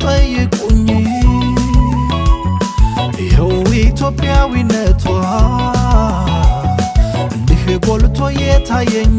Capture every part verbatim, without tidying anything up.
አትጠይቁኝ ይኸው ኢትዮጵያዊነቷ እንዲህ ጎልቶ የታየኝ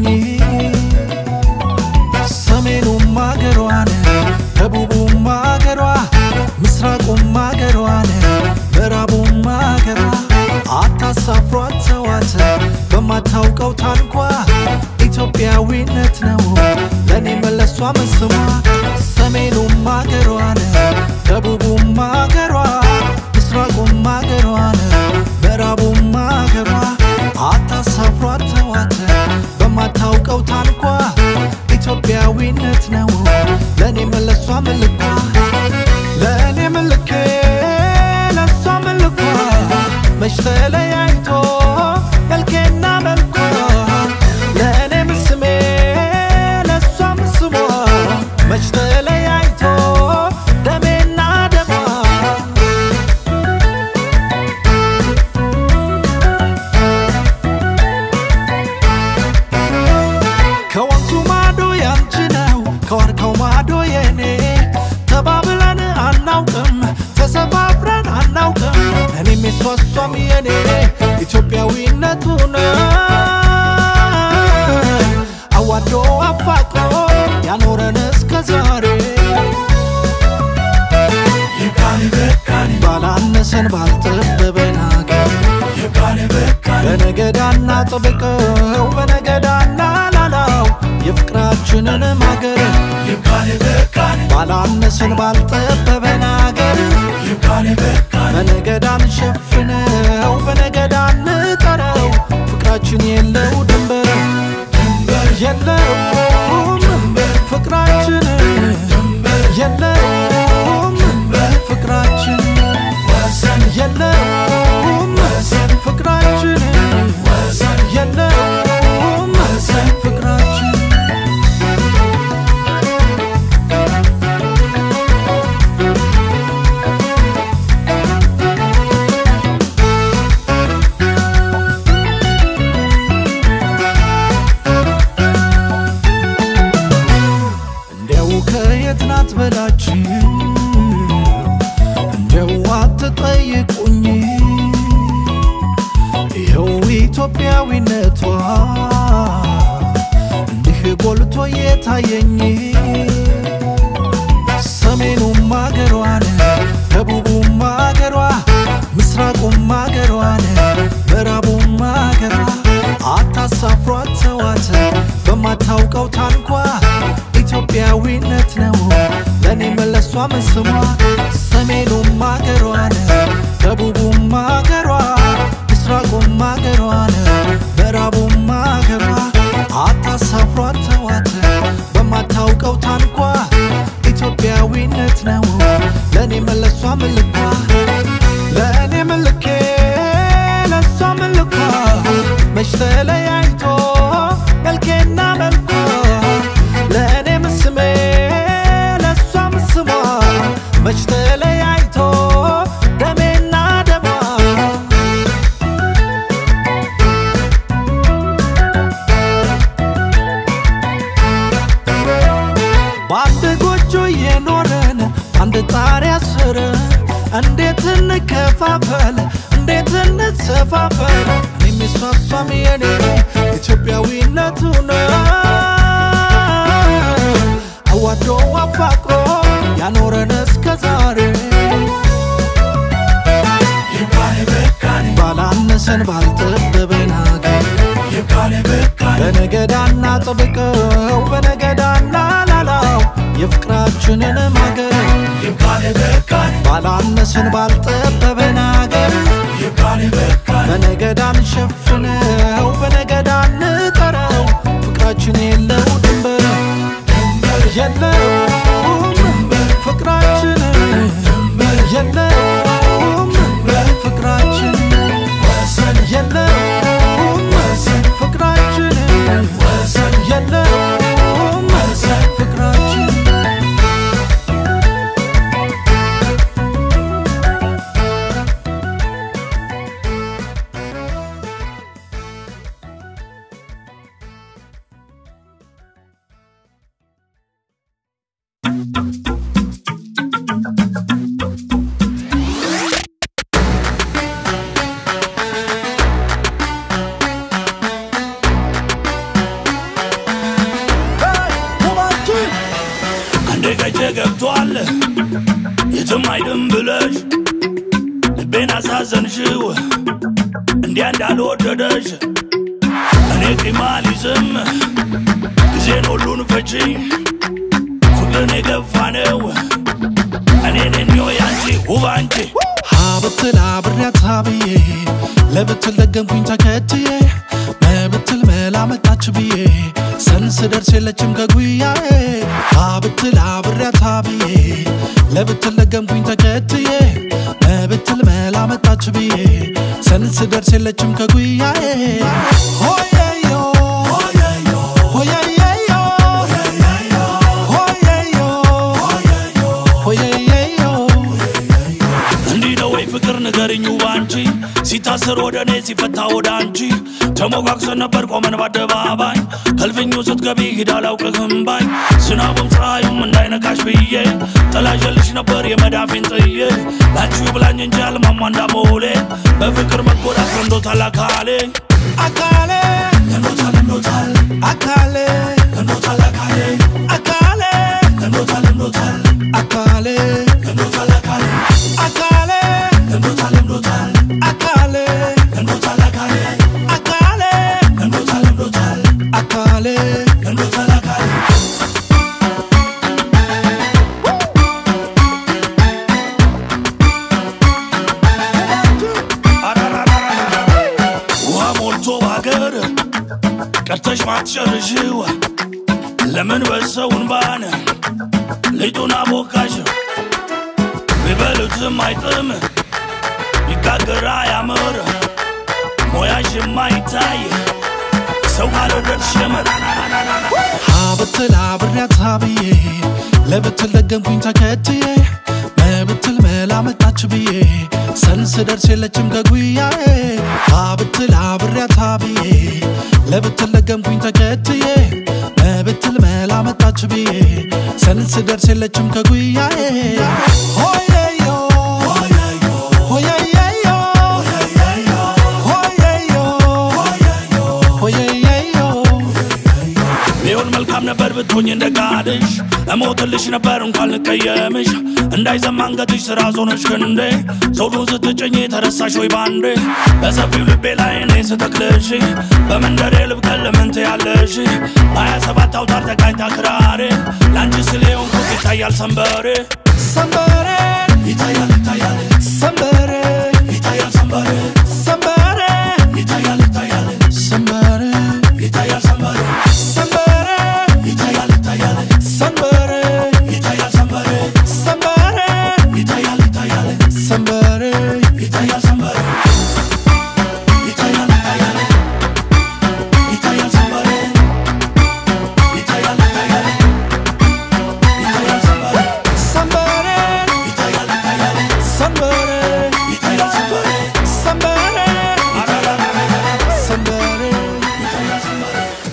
ሰሜኑም አገሯን ደቡቡም አገሯ ምስራቁም አገሯን ምዕራቡም አገሯ አታሳፍሯት ተዋት በማታውቀው ታንኳ ኢትዮጵያዊነት ነው ለኔ መለሷ መስማ ሰሜኑም አገሯን ደቡቡም አገሯ ምስራቁም አገሯን ምዕራቡም አገሯ አታሳፍሯት ተዋት በማታውቀው ታንኳ ኢትዮጵያዊነት ነው ለኔ መለሷ መልኳ ለኔ መልከ ለሷ መልኳ መሽተለያይቶ መልከና መልኳ ለኔ ምስሜ ለሷ ምስሟ መሽተለያይቶ ደሜና ደሟ ከወንዙ ማዶ ያንቺ ነው ከዋርካው ማዶ የኔ ተባብለን አናውቅም ተሰፋፍረን አናውቅም እኔም የሷሷም የኔ ኢትዮጵያዊነቱ ነው አዋዶ አፋቅሮ ያኖረን እስከ ዛሬ ይባል በቃኝ ባላነሰን ባልጠበበን አገር ይባል በቃኝ በነገዳና ጥብቀው በነገዳና ላላው የፍቅራችንን ማገር ይባል በቃኝ ባላነሰን ባልጠበበን አገር ይባል በቃኝ በነገዳን ሸፍነው በነገዳን ጠረው ፍቅራችን የለው ድንበር ድንበር የለውም ፍቅራችን ድንበር የለውም ፍቅራችን ወሰን የለውም ፍቅራችን ወሰን የለውም ፍቅራችን እንደው ከየትናት በላችን እንደው አትጠይቁኝ ይኸው ኢትዮጵያዊነቷ እንዲህ ጎልቶ የታየኝ ሰሜኑም አገሯን ደቡቡም አገሯ ምስራቁም አገሯን ምዕራቡም አገሯ አታሳፍሯት ተዋት በማታውቀው ታንኳ ኢትዮጵያዊነት ነው ለኔ መለሷ መስሟ ሰሜኑም አገሯን ደቡቡም አገሯ ምስራቁም አገሯን ምዕራቡም አገሯ አታሳፍሯት ተዋት በማታውቀው ታንኳ ኢትዮጵያዊነት ነው ለኔ መለሷ መልኳ ለኔ መልከ ለሷ መልኳ መሽተለያይቶ መልከና መልኳ ለኔ ምስሜ ለሷ ምስሟ መሽተለያይቶ ደሜና ደሟ ባንድ ጎጆ የኖረን አንድ ጣሪያ ስር እንዴት እንከፋፈል እንዴት እንሰፋፈል እኔም የሷሷም የኔ ኢትዮጵያዊነቱ ነው አዋዶ አፋቅሮ ያኖረን እስከ ዛሬ ይባል በቃኝ ባላነሰን ባልጠበበን አገር ይባል በቃኝ በነገዳና ጥብቀው በነገዳና ላላው የፍቅራችንን ማገር ይባል በቃኝ ባላነሰን ባልጠበበን አገር ይባል በቃኝ በነገዳን ሸፍነው በነገዳን ጠረው ፍቅራችን የለው ድንበር ድንበር የለውም ፍቅራችን ድንበር የለውም ፍቅራችን ወሰን የለውም ፍቅራችን ወሰን የለውም ፍቅራችን አይደም ብለሽ ልቤን አሳዘንሽው እንዲያ እንዳልወደደሽ እኔ ቂማሊዝም ጊዜን ሁሉን ፈቺ ፍቅርን የገፋነው እኔ ነኝ ያንቺ ውብ አንቺ ሀብትል አብሬያት ብዬ ለብትል ደገምኩኝ ተከትዬ መብትል መላመጣች ብዬ ሰንስ ደርስ የለችም ከጉያዬ ሀብትል አብሬያት ብዬ ለብትል ደገምኩኝ ተከትዬ መብትል መላመጣች ብዬ ሰንስ ደርስ የለችም ከጉያዬ ሆየዮ ሆየዮ ሆየዮ ሆየዮ እንዲህ ነው ወይ ፍቅር ንገሪኝ ባንቺ ሲታሰር ወደኔ ሲፈታ ወደ አንቺ ተሞጋግሰን ነበር ቆመን በአደባባይ ከልፍኙ ስትገቢ ሂድ አላውቅህም ባይ ዝናቡም ፀሐዩም እንዳይነካሽ ብዬ ጥላሸልሽ ነበር የመዳፌን ጥዬ ላንቺ ብላኝ እንጂ አልማማ እንዳሞሌ በፍቅር መጎዳት ለምዶታል አካሌ አካሌ ለምዶታል ለምዶታል አካሌ ለምዶታል አካሌ አካሌ ለምዶታል ለምዶታል አካሌ ለምዶታል አካሌ አካሌ ለምዶታል ለምዶታል አካሌ ለምዶታል አካሌ አካሌ ለምዶታል ለምዶታል አካሌ ለምዶታል አካሌ ውሃ ሞልቶ ባገር ቀርተሽ ማትጨርሽው ለምን በሰውን ባነ ልጁን አቦካሽ ቢበሉትም አይጥም ይጋገራ ያምር ሞያሽ ማይታይ ሰው ካልወደድሽ የምር ሀብትል አብሬያት ብዬ ለብትል ደገምኩኝ ተከትዬ መብትል መላመጣች ብዬ ሰንስ ደርስ የለችም ከጉያዬ ሀብትል አብሬያት ብዬ ለብትል ደገምኩኝ ተከትዬ መብትል መላመጣች ብዬ ሰንስ ደርስ የለችም ከጉያዬ ሆየዮ ሆየዮ ሆየዮ ሆየዮ ቢሆን መልካም ነበር ብትሆኝ እንደቃልሽ እሞትልሽ ነበር እንኳን ልቀየምሽ እንዳይዘማ አንገትሽ ስራ ዞነሽ ክንዴ ዘውዱን ስትጭኝ ተረሳሽ ወይ ባንዴ በሰፊው ልቤ ላይ እኔ ስተክልሽ በመንደሬ ልብቀል ምን ትያለሽ ሀያ ሰባት አውታር ተቃኝታ ክራሬ ላንቺ ስል የሆንኩት ይታያል ሰንበሬ ሰንበሬ ይታያል ይታያል ሰንበሬ ይታያል ሰንበሬ ሰንበሬ ይታያል ይታያል ሰንበሬ ይታያል ሰንበሬ ሰንበሬ ይታያል ይታያል ሰንበሬ ይታያል ሰንበሬ ሰንበሬ ይታያል ይታያል ሰንበሬ ይታያል ሰንበሬ ይታያል ይታያል ይታያል ሰንበሬ ይታያል ይታያል ይታያል ሰንበሬ ሰንበሬ ይታያል ይታያል ሰንበሬ ይታያል ሰንበሬ ሰንበሬ አራራራ ሰንበሬ ይታያል ሰንበሬ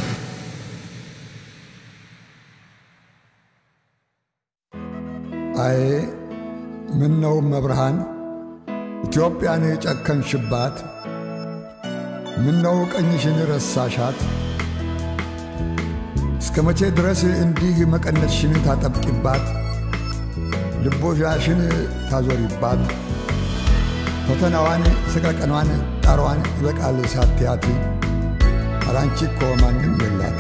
አይ ምን ነው መብርሃን ኢትዮጵያን ጨከንሽባት ምን ነው ቀኝሽን ረሳሻት እስከ መቼ ድረስ እንዲህ መቀነትሽን ታጠብቂባት ልቦሻሽን ታዞሪባት ፈተናዋን ሰቀቀኗን ጣሯን ይበቃል ሳትያት አላንቺ እኮ ማንም የላት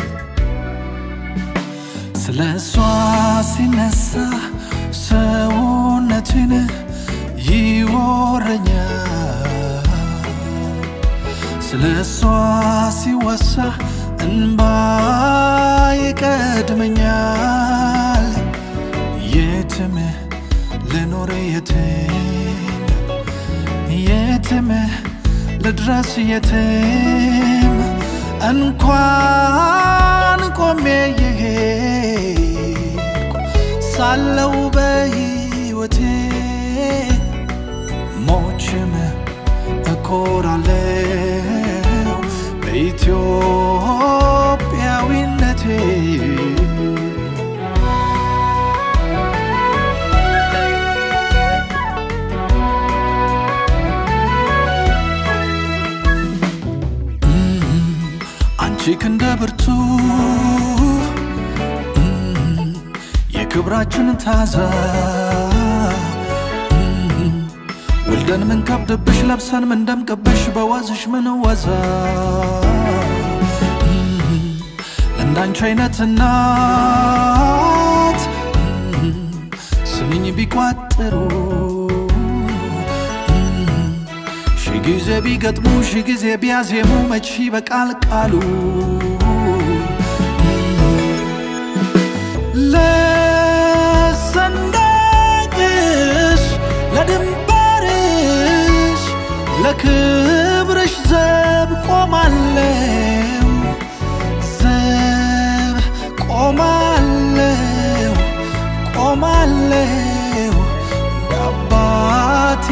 ስለሷ ሲነሳ ሰውነትን ይወረኛል ስለሷ ሲወሳ እንባ ይቀድመኛል የትም ልኖር የትም የትም ልድረስ የትም እንኳን ቆሜ የሄድኩ ሳለው በሕይወቴ ሞችም እኮራለሁ በኢትዮጵያዊነቴ አንቺ ክንደ ብርቱ የክብራችን ታዛ ወልደን ምን ከብድብሽ ለብሰን ምን ደምቅብሽ በወዝሽ ምን ወዛ ለእንዳንቺ አይነት እናት ስምኝ ቢቋጥሩ ሺ ጊዜ ቢገጥሙ ሺ ጊዜ ቢያዜሙ መች ይበቃል ቃሉ ለሰንደቅሽ ለድንበርሽ ለክብርሽ ዘብ ቆማለሁ ዘብ ቆማለሁ ቆማለሁ አባቴ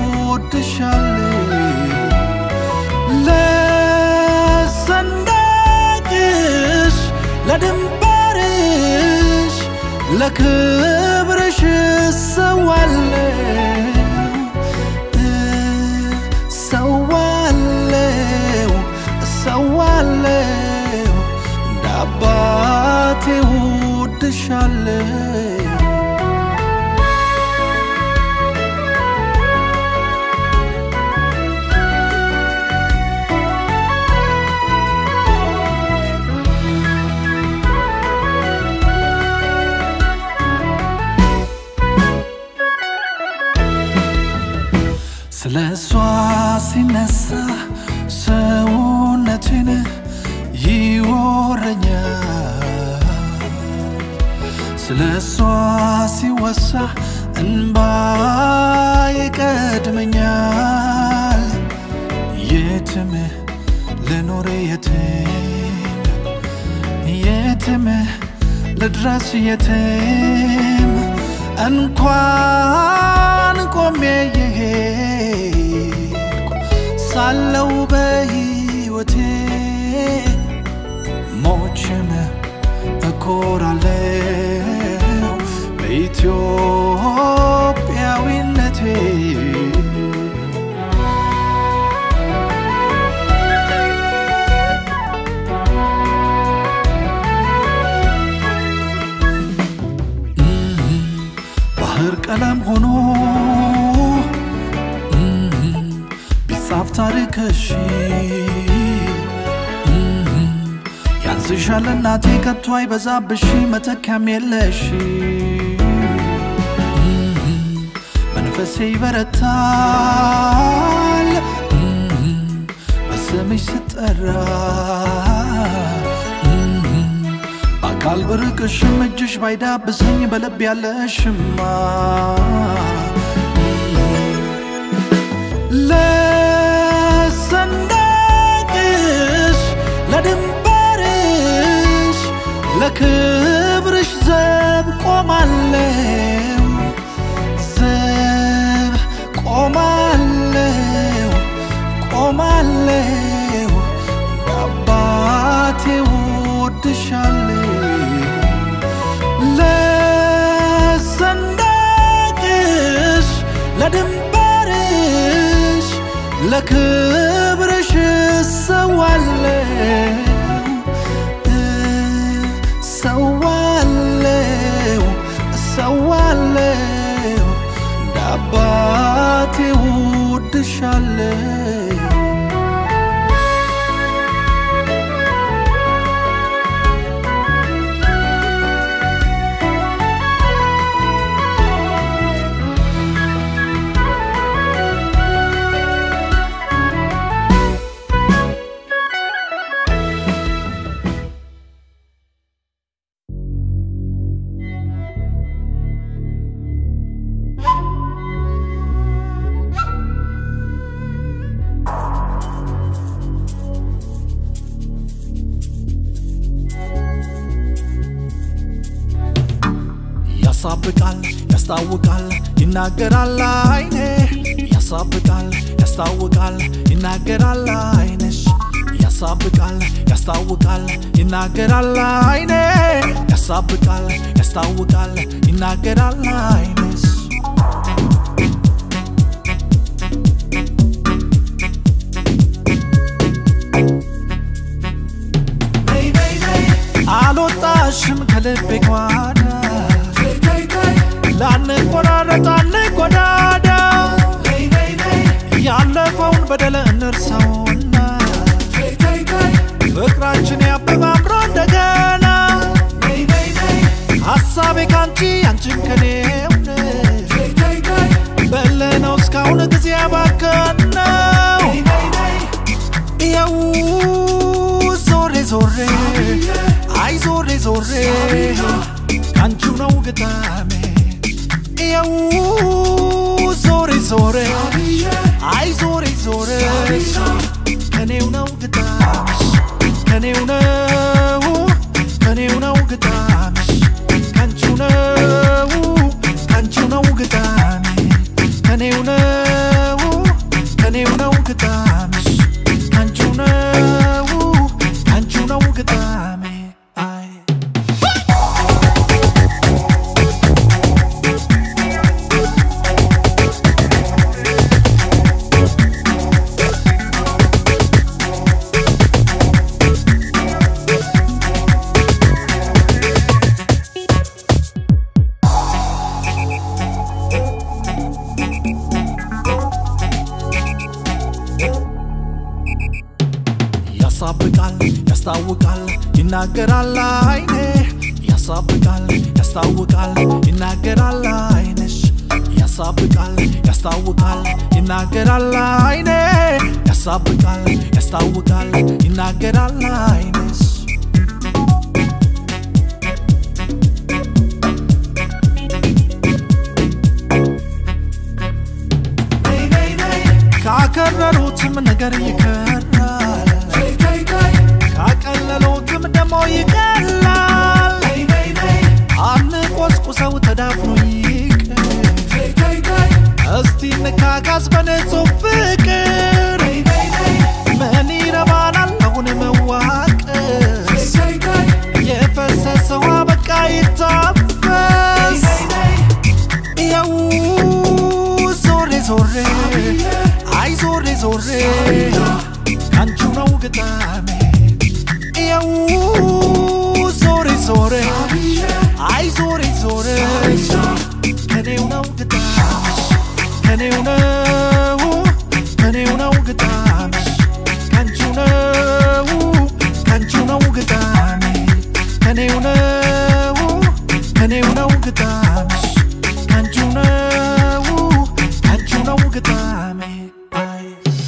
ወድሻለሁ ለሰንደቅሽ ለድንበርሽ ለክብርሽ ሰዋለሁ ሰዋለሁ ሰዋለሁ አባቴ ወድሻለሁ ስለሷ ሲነሳ ሰውነቴን ይወረኛል ስለሷ ሲወሳ እንባ ይቀድመኛል የትም ልኖር የትም የትም ልድረስ የትም እንኳን ቆሜ ሳለው በሕይወቴ ሞቼም እኮራለሁ በኢትዮጵያዊነቴ ባህር ቀለም ሆኖ ታሪክሽ ያንስሻል እናቴ ከቶ አይበዛብሽ መተካም የለሽ መንፈሴ ይበረታል በስምሽ ስጠራ በአካል ብርቅሽም እጅሽ ባይዳብሰኝ በልብ ያለሽማ ለሰንደቅሽ ለድንበርሽ ለክብርሽ ዘብ ቆማለሁ ዘብ ቆማለሁ ቆማለሁ አባቴ ወድሻለሁ ለሰንደቅሽ ለድንበርሽ ለክብርሽ ሰዋለሁ ሰዋለሁ ሰዋለሁ አባቴ ወድሻለሁ ያሳብቃል ያስታውቃል ይናገራል አይኔ ያሳብቃል ያስታውቃል ይናገራል አይነሽ ያሳብቃል ያስታውቃል ይናገራል አይኔ ያሳብቃል ያስታውቃል ይናገራል አይነሽ አልወጣሽም ከልቤ ጓዳ ላንቆራረጥ አንጎዳዳ በደለ እንርሳውና ፍቅራችን ያብብ አምሮ እንደገና ሐሳቤ ካንቺ አንቺን ከኔው በለነው እስካሁን ጊዜ ያባከነው ይኸው ዞሬ ዞሬ አይ ዞሬ ዞሬ ካንቺው ነው ግጣሜ ይኸው ዞሬ ዞሬ አይ ዞሬ ዞሬ ከኔው ነው ግጣምሽ ከኔው ነው ከኔው ነው ግጣምሽ ካንቺው ነው ካንቺው ነው ግጣሜ ከኔው ነው ከኔው ነው ግጣምሽ ካንቺው ነው ካንቺው ነው ግጣሜ አይ ያሳብቃል ያስታውቃል ይናገራል አይኔ ያሳብቃል ያስታውቃል ይናገራል አይነሽ ያሳብቃል ያስታውቃል ይናገራል አይኔ ያሳብቃል ያስታውቃል ይናገራል አይነሽ ካከረሩትም ነገር ይከራል ካቀለሉትም ደሞ ይቀላል አንቆስቁሰው ተዳፍኖ ይቅር እስቲ ንካካስ በንጹህ ፍቅር ምን ይረባናል አሁን መዋቀስ የፈሰሰው በቃ ይታፈስ ይኸው ዞሬ ዞሬ አይ ዞሬ ዞሬ ካንቺው ነው ግጣሜ ይኸው ዞሬ ዞሬ አይ ዞሬ ዞሬ ከኔው ነው ግጣምሽ ከኔው ነው ከኔው ነው ግጣምሽ ካንቺው ነው ካንቺው ነው ግጣሜ ከኔው ነው ከኔው ነው ግጣምሽ ካንቺው ነው ካንቺው ነው ግጣሜ አይ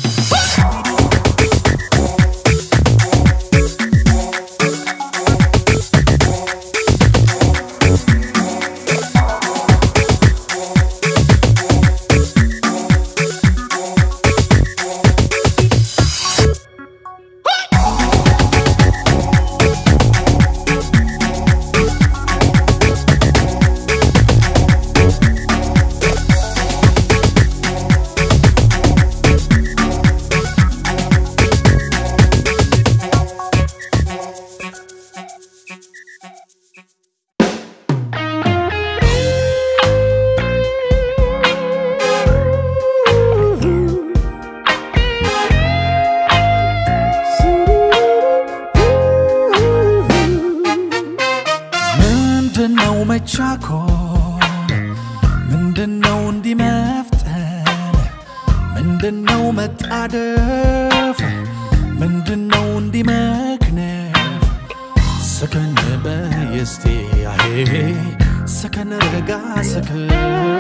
ምንድነው መቻኮል ምንድነው እንዲመፍጠን ምንድነው መጣደፍ ምንድነው እንዲመክነፍ ሰከን በየስቲ አሄ ሰከን ረጋ ሰከን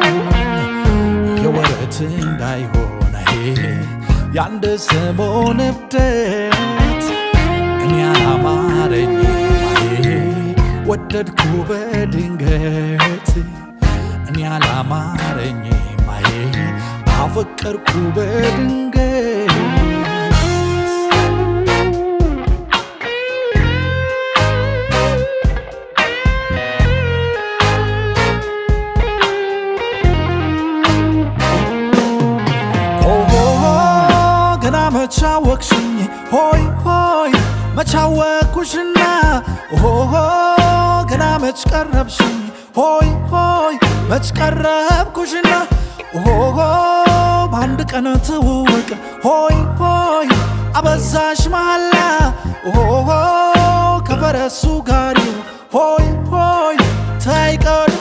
የወረት እንዳይሆን አሄ ያንድ ሰሞን እብደት እኔ አላማረኝ ወደድኩ በድንገት እኔ አላማረኝ ማዬ አፈቀርኩ በድንገት ኦሆ ገና መቻወቅሽኝ ሆይ ሆይ መቻወቅኩሽና ኦሆ ገና መች ቀረብሽኝ ሆይ ሆይ መች ቀረብኩሽና ኦሆ በአንድ ቀን ትውውቅ ሆይ ሆይ አበዛሽ መሐላ ኦሆ ከፈረሱ ጋሪው ሆይ ሆይ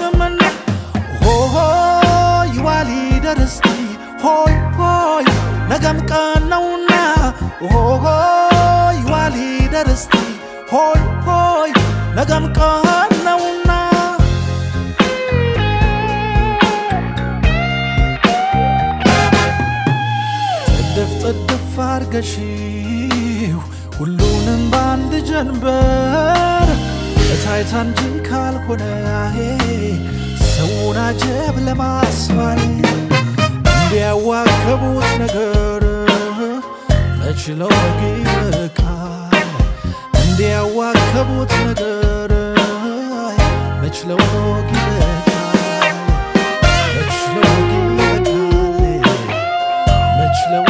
ታይቀድምና ኦሆ ይዋል ይደርስቲ ሆይ ሆይ ነገም ቀን ነውና ሆይ ዋሊ ደርስቲ ሆይ ሆይ ነገም ቀን ነውና ጥድፍ ጥድፍ አርገሽው ሁሉንም ባንድ ጀንበር ታይታን እንጂ ካልሆነ ሰውን አጀብ ለማስባል እንዲያዋከቡት ነገር መችለው ይበቃል እንዲያዋከቡት ነገር መችለው ይበቃል መችለው ይበቃል መችለው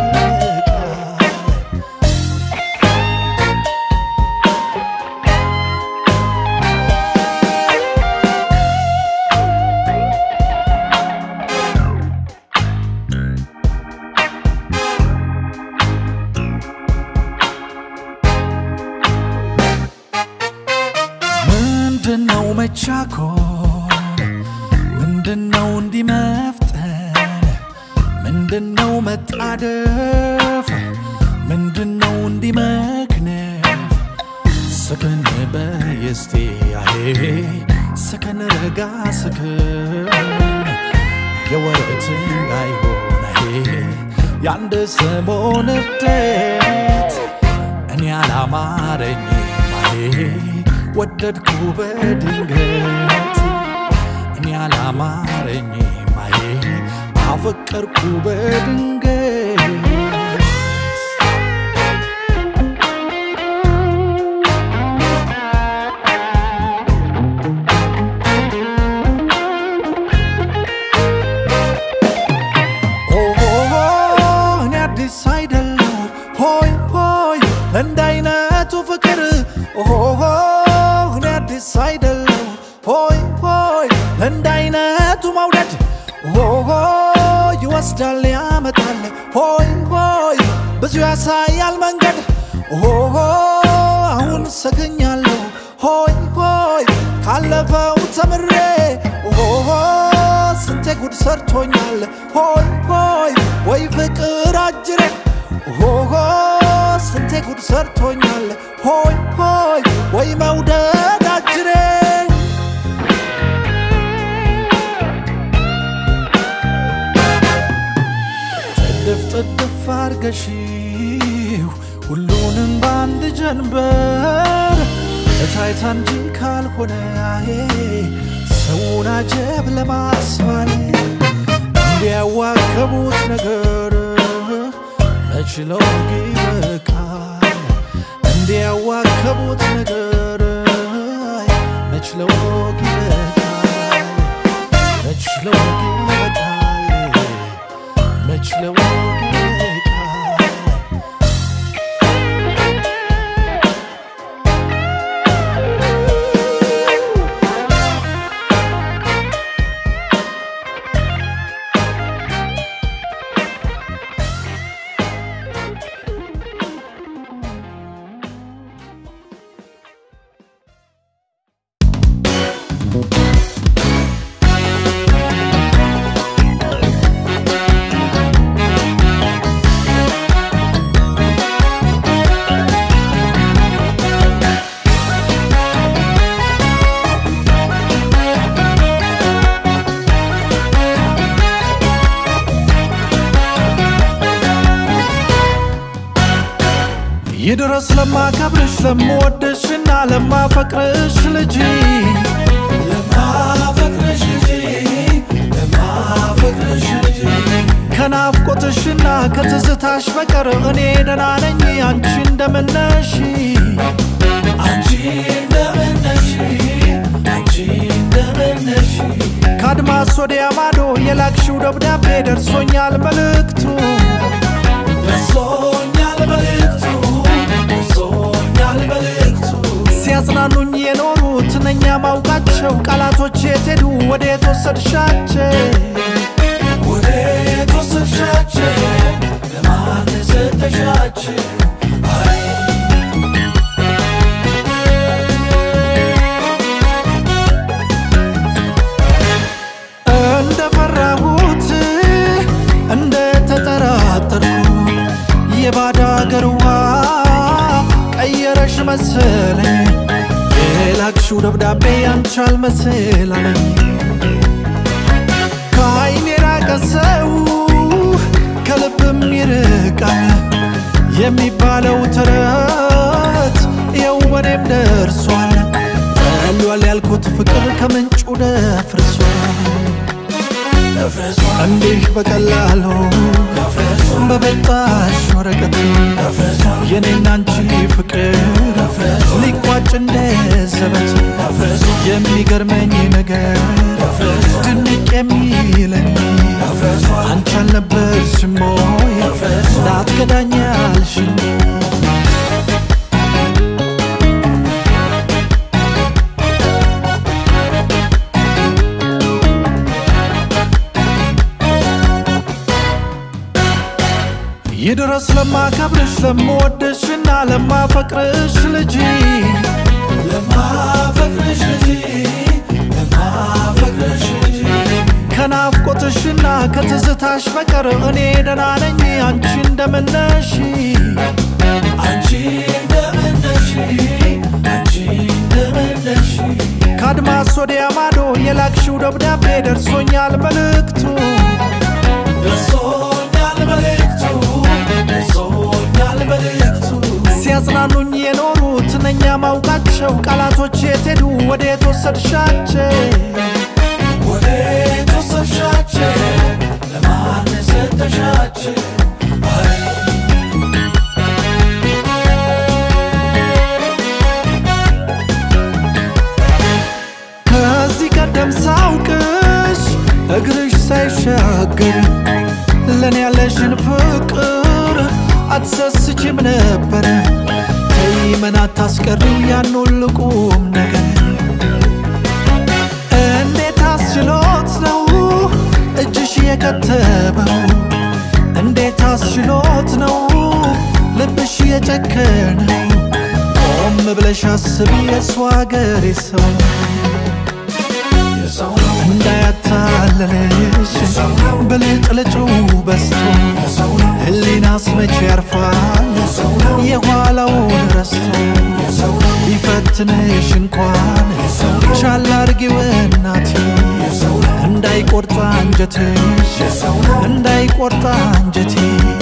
ምንድነው መቻኮል ምንድነው እንዲመፍጠን ምንድነው መጣደፍ ምንድነው እንዲመክነፍ ሰከን በየስቲ አሄ ሰከን ረጋ ሰከን የወረት እንዳይሆን አሄ ያንድ ሰሞን እብደት እኔ አላማረኝ ማሄ ወደድኩ በድንገት እኔ አላማረኝ ማዬ አፈቀርኩ በድንገት ኦሆ እኔ አዲስ አይደለሁ ሆይ ሆይ እንዳይነቱ ፍቅር ኦሆ ሳይደለው ሆይ ሆይ እንዳይነቱ መውደድ ሆይ ይወስዳል ያመጣል ሆይ ሆይ ብዙ ያሳያል መንገድ ሆይ አሁን ሰገኛለሁ ሆይ ሆይ ካለፈው ተምሬ ሆይ ስንቴ ጉድ ሰርቶኛል ሆይ ሆይ ወይ ፍቅር አጅሬ ሆይ ስንቴ ጉድ ሰርቶኛል ሆይ ሆይ ወይ መውደድ አጅሬ ጥድፍ ጥድፍ አርገሽው ሁሉንም ባንድ ጀንበር ታይታን እንጂ ካልሆነ ሰውን አጀብ ለማስባል እንዲያዋከቡት ነገር መችለው ይበቃል እንዲያዋከቡት ነገር መችለው ይበቃል መችለው ይበቃል መችለው ይበቃል ይድረስ ለማከብርሽ ለምወድሽና ለማፈቅርሽ ልጅ ለማፈቅርሽ ልጅ ለማፈቅርሽ ልጅ ከናፍቆትሽና ከትዝታሽ በቀር እኔ ደህና ነኝ አንቺ እንደምነሽ አንቺ እንደምነሽ አንቺ እንደምነሽ ካድማስ ወዲያ ማዶ የላክሽው ደብዳቤ ደርሶኛል መልእክቱ ደርሶኛል መልእክቱ ሲያጽናኑኝ የኖሩት ነኛ ማውቃቸው ቃላቶች የትሄዱ ወዴት ወሰድሻቸው ወዴት ወሰድሻቸው ለማን ሰጠሻቸው እንደፈራሁት እንደተጠራጠርኩ የላክሽው ደብዳቤ አንቻል መሰላለኝ ከአይኔ ራቀ ሰው ከልብም ይርቃል የሚባለው ተረት ይኸው በኔም ደርሷል ጠሏል ያልኩት ፍቅር ከምንጩ ደፍርሷል እንዲህ በቀላሉ በበጣሽ ወረቀት የኔና አንቺ ፍቅር ሊቋጭ እንደ ዘበት የሚገርመኝ ነገር ድንቅ የሚለኝ አንቺ አልነበርሽም ወይ እንዳትከዳኝ አልሽኝ ይድረስ ለማከብርሽ ለምወድሽና ለማፈቅርሽ ልጅ ለማፈቅርሽ ልጅ ለማፈቅርሽ ልጅ ከናፍቆትሽና ከትዝታሽ በቀር እኔ ደህና ነኝ አንቺ እንደምን ነሽ አንቺ እንደምን ነሽ አንቺ እንደምን ነሽ ካድማስ ወዲያ ማዶ የላክሽው ደብዳቤ ደርሶኛል መልእክቱ ደርሶኛል መልእክቱ ሲያጽናኑኝ የኖሩት ነኛ ማውቃቸው ቃላቶች የትሄዱ ወዴት ወሰድሻቸው ወዴት ወሰድሻቸው ለማን ሰጠሻቸው ከዚህ ቀደም ሳውቅሽ እግርሽ ሳይሻገር ለኔ ያለሽን ፍቅር አትሰስችም ነበር ተይመን አታስቀሪው ያን ሁሉ ቁም ነገር እንዴት አስችሎት ነው እጅሽ የከተበው እንዴት አስችሎት ነው ልብሽ የጨከነው ቆም ብለሽ አስቢ የሰው ሀገር ሰው እንዳያታለለሽ ብልጭልጩ በስቶ ህሊናስ መቼ ያርፋል የኋላውን ረስቶ ቢፈትንሽ እንኳን ቻል አድርጊው እናቴ እንዳይቆርጥ አንጀትሽ እንዳይቆርጥ አንጀቴ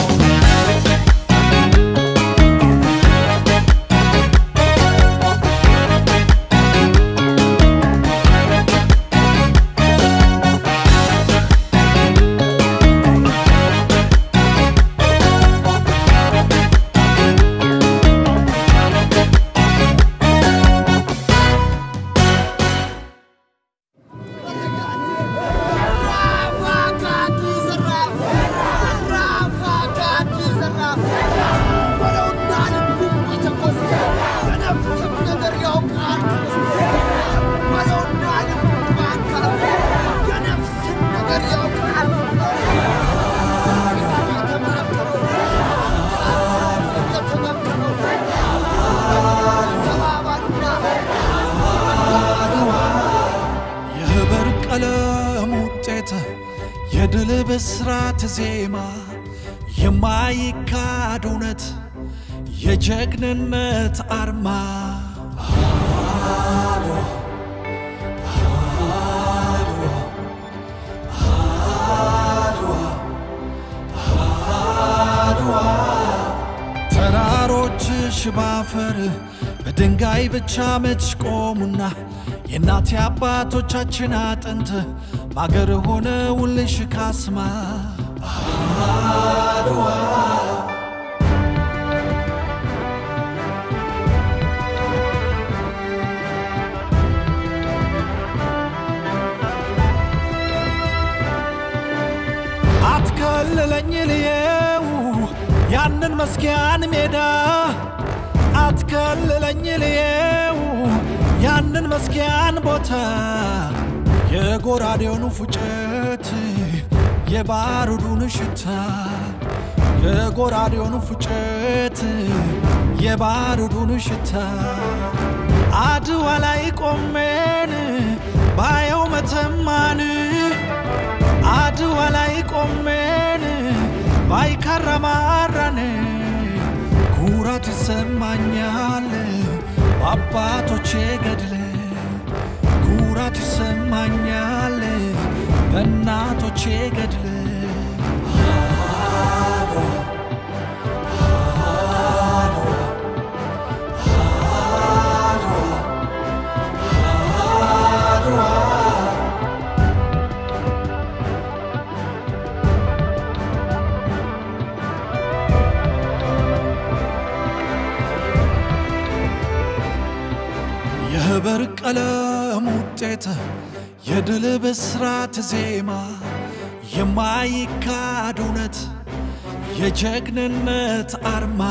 የድል ብስራት ዜማ የማይካድ እውነት የጀግንነት አርማ ተራሮችሽ ባፈር በድንጋይ ብቻ መች ቆሙና የእናት አባቶቻችን አጥንት ማገር ሆነ ውልሽ ካስማ አድዋ አትከልለኝ ልየው ያንን መስኪያን ሜዳ አትከልለኝ ልየው ያንን መስኪያን ቦታ የጎራዴውን ፉጨት የባሩዱን ሽታ የጎራዴውን ፉጨት የባሩዱን ሽታ አድዋ ላይ ቆሜን ባየው መተማን አድዋ ላይ ቆሜን ባይከረማራን ኩራት ይሰማኛል አባቶቼ ገድል ኩራት ይሰማኛል በእናቶቼ ገድል የበርቀለም ውጤት የድል ብስራት ዜማ የማይካድ እውነት የጀግንነት አርማ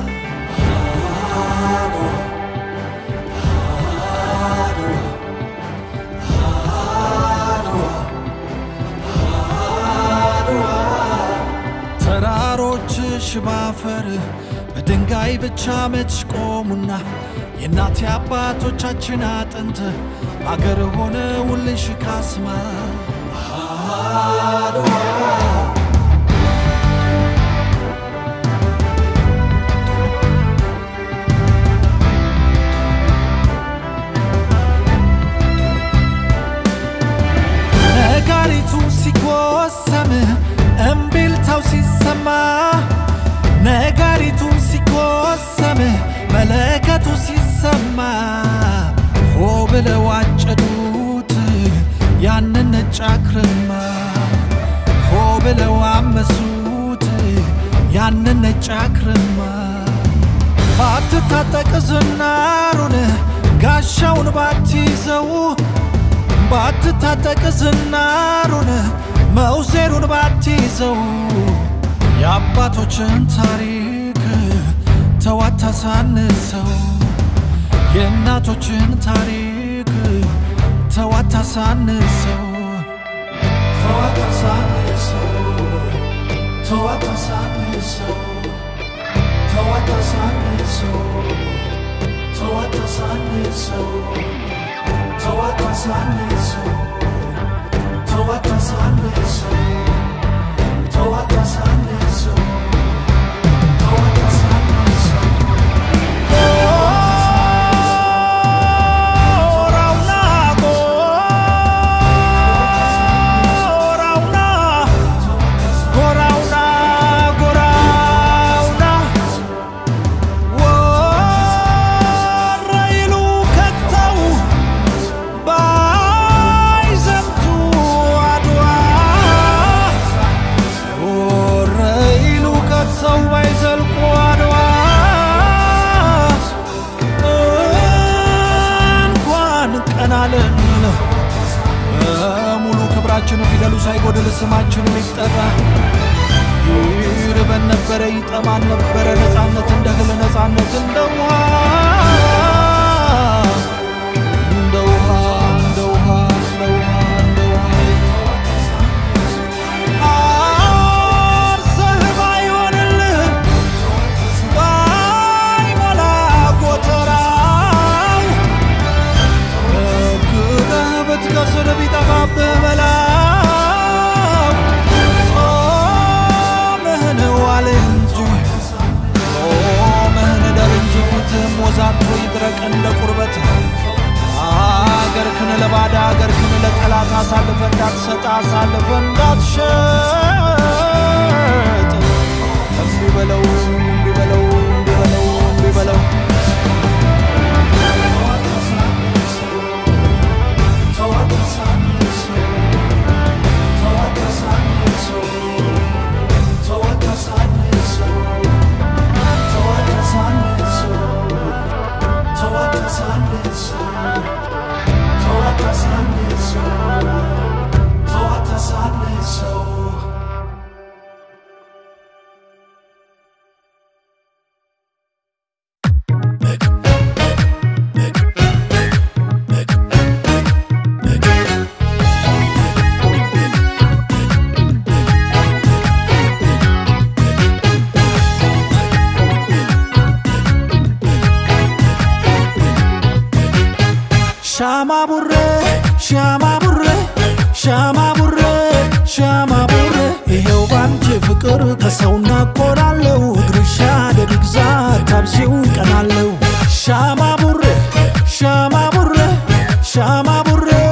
ተራሮችሽ ባፈር በድንጋይ ብቻ መች ቆሙና የናት አባቶቻችን አጥንት አገር ሆነውልሽ ካስማ ነጋሪቱ ሲቆሰም እምቢልታው ሲሰማ ነጋሪቱ ሲቆሰም መለከቱ ሲሰማ ሆ ብለው አጨዱት ያንን ነጭ አክርማ ሆ ብለው አመሱት ያንን ነጭ አክርማ ባትታጠቅ ዝናሩን ጋሻውን ባትይዘው ባትታጠቅ ዝናሩን መውዜሩን ባትይዘው የአባቶችን ታሪክ ተዋታሳንሰው የእናቶችን ታሪክ ተዋታሳንሰው ተዋታሳንሰው ተዋታሳንሰው ተዋታሳንሰው ተዋታሳንሰው ተዋታሳንሰው ተዋታሳንሰው ተዋታሳንሰው ሙሉ ክብራችን ፊደሉ ሳይጎድል ስማችን ይጠራ ይርበን ነበር ይጠማን ነበር ነፃነት እንደግል ነፃነት እንደውሃ እንደውሃ እንደውሃ እንደውሃ እንደውሃ አርሰህ ባይሆንልህ ባይሞላ ጎተራው በግረህ ብትከስር ቢጠፋብህ በላው ጾምህን ዋል እንጂ ጾምህን ደር እንጂ ፊትህም ወዛቶ ይድረቅ እንደ ቁርበት አገርክን ለባዳ አገርክን ለጠላት አሳልፈ እንዳትሰጥ አሳልፈ እንዳትሸጥ እምቢ በለው እምቢ በለው እምቢ በለው እምቢ በለው Shama burre, shama burre, shama burre, shama burre. ይሄው ባንቺ ፍቅር ከሰውና ቆራለው እግርሻ ደግዛ ታብሲው ቀናለው ሻማ ቡሬ ሻማ ቡሬ ሻማ ቡሬ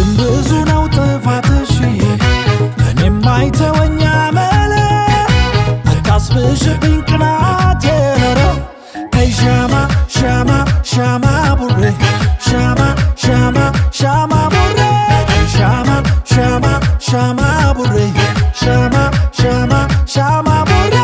አንቺም ብዙ ነው ጥፋትሽ እኔም አይተወኛ መለ አታስብሽብኝ ቅናቴ ነረ ተይ ሻማ ሻማ ሻማ ቡሬ ሻማ ሻማ ሻማ ቡሬ ሻማ ሻማ ሻማ ቡሬ ሻማ ሻማ ሻማ ቡሬ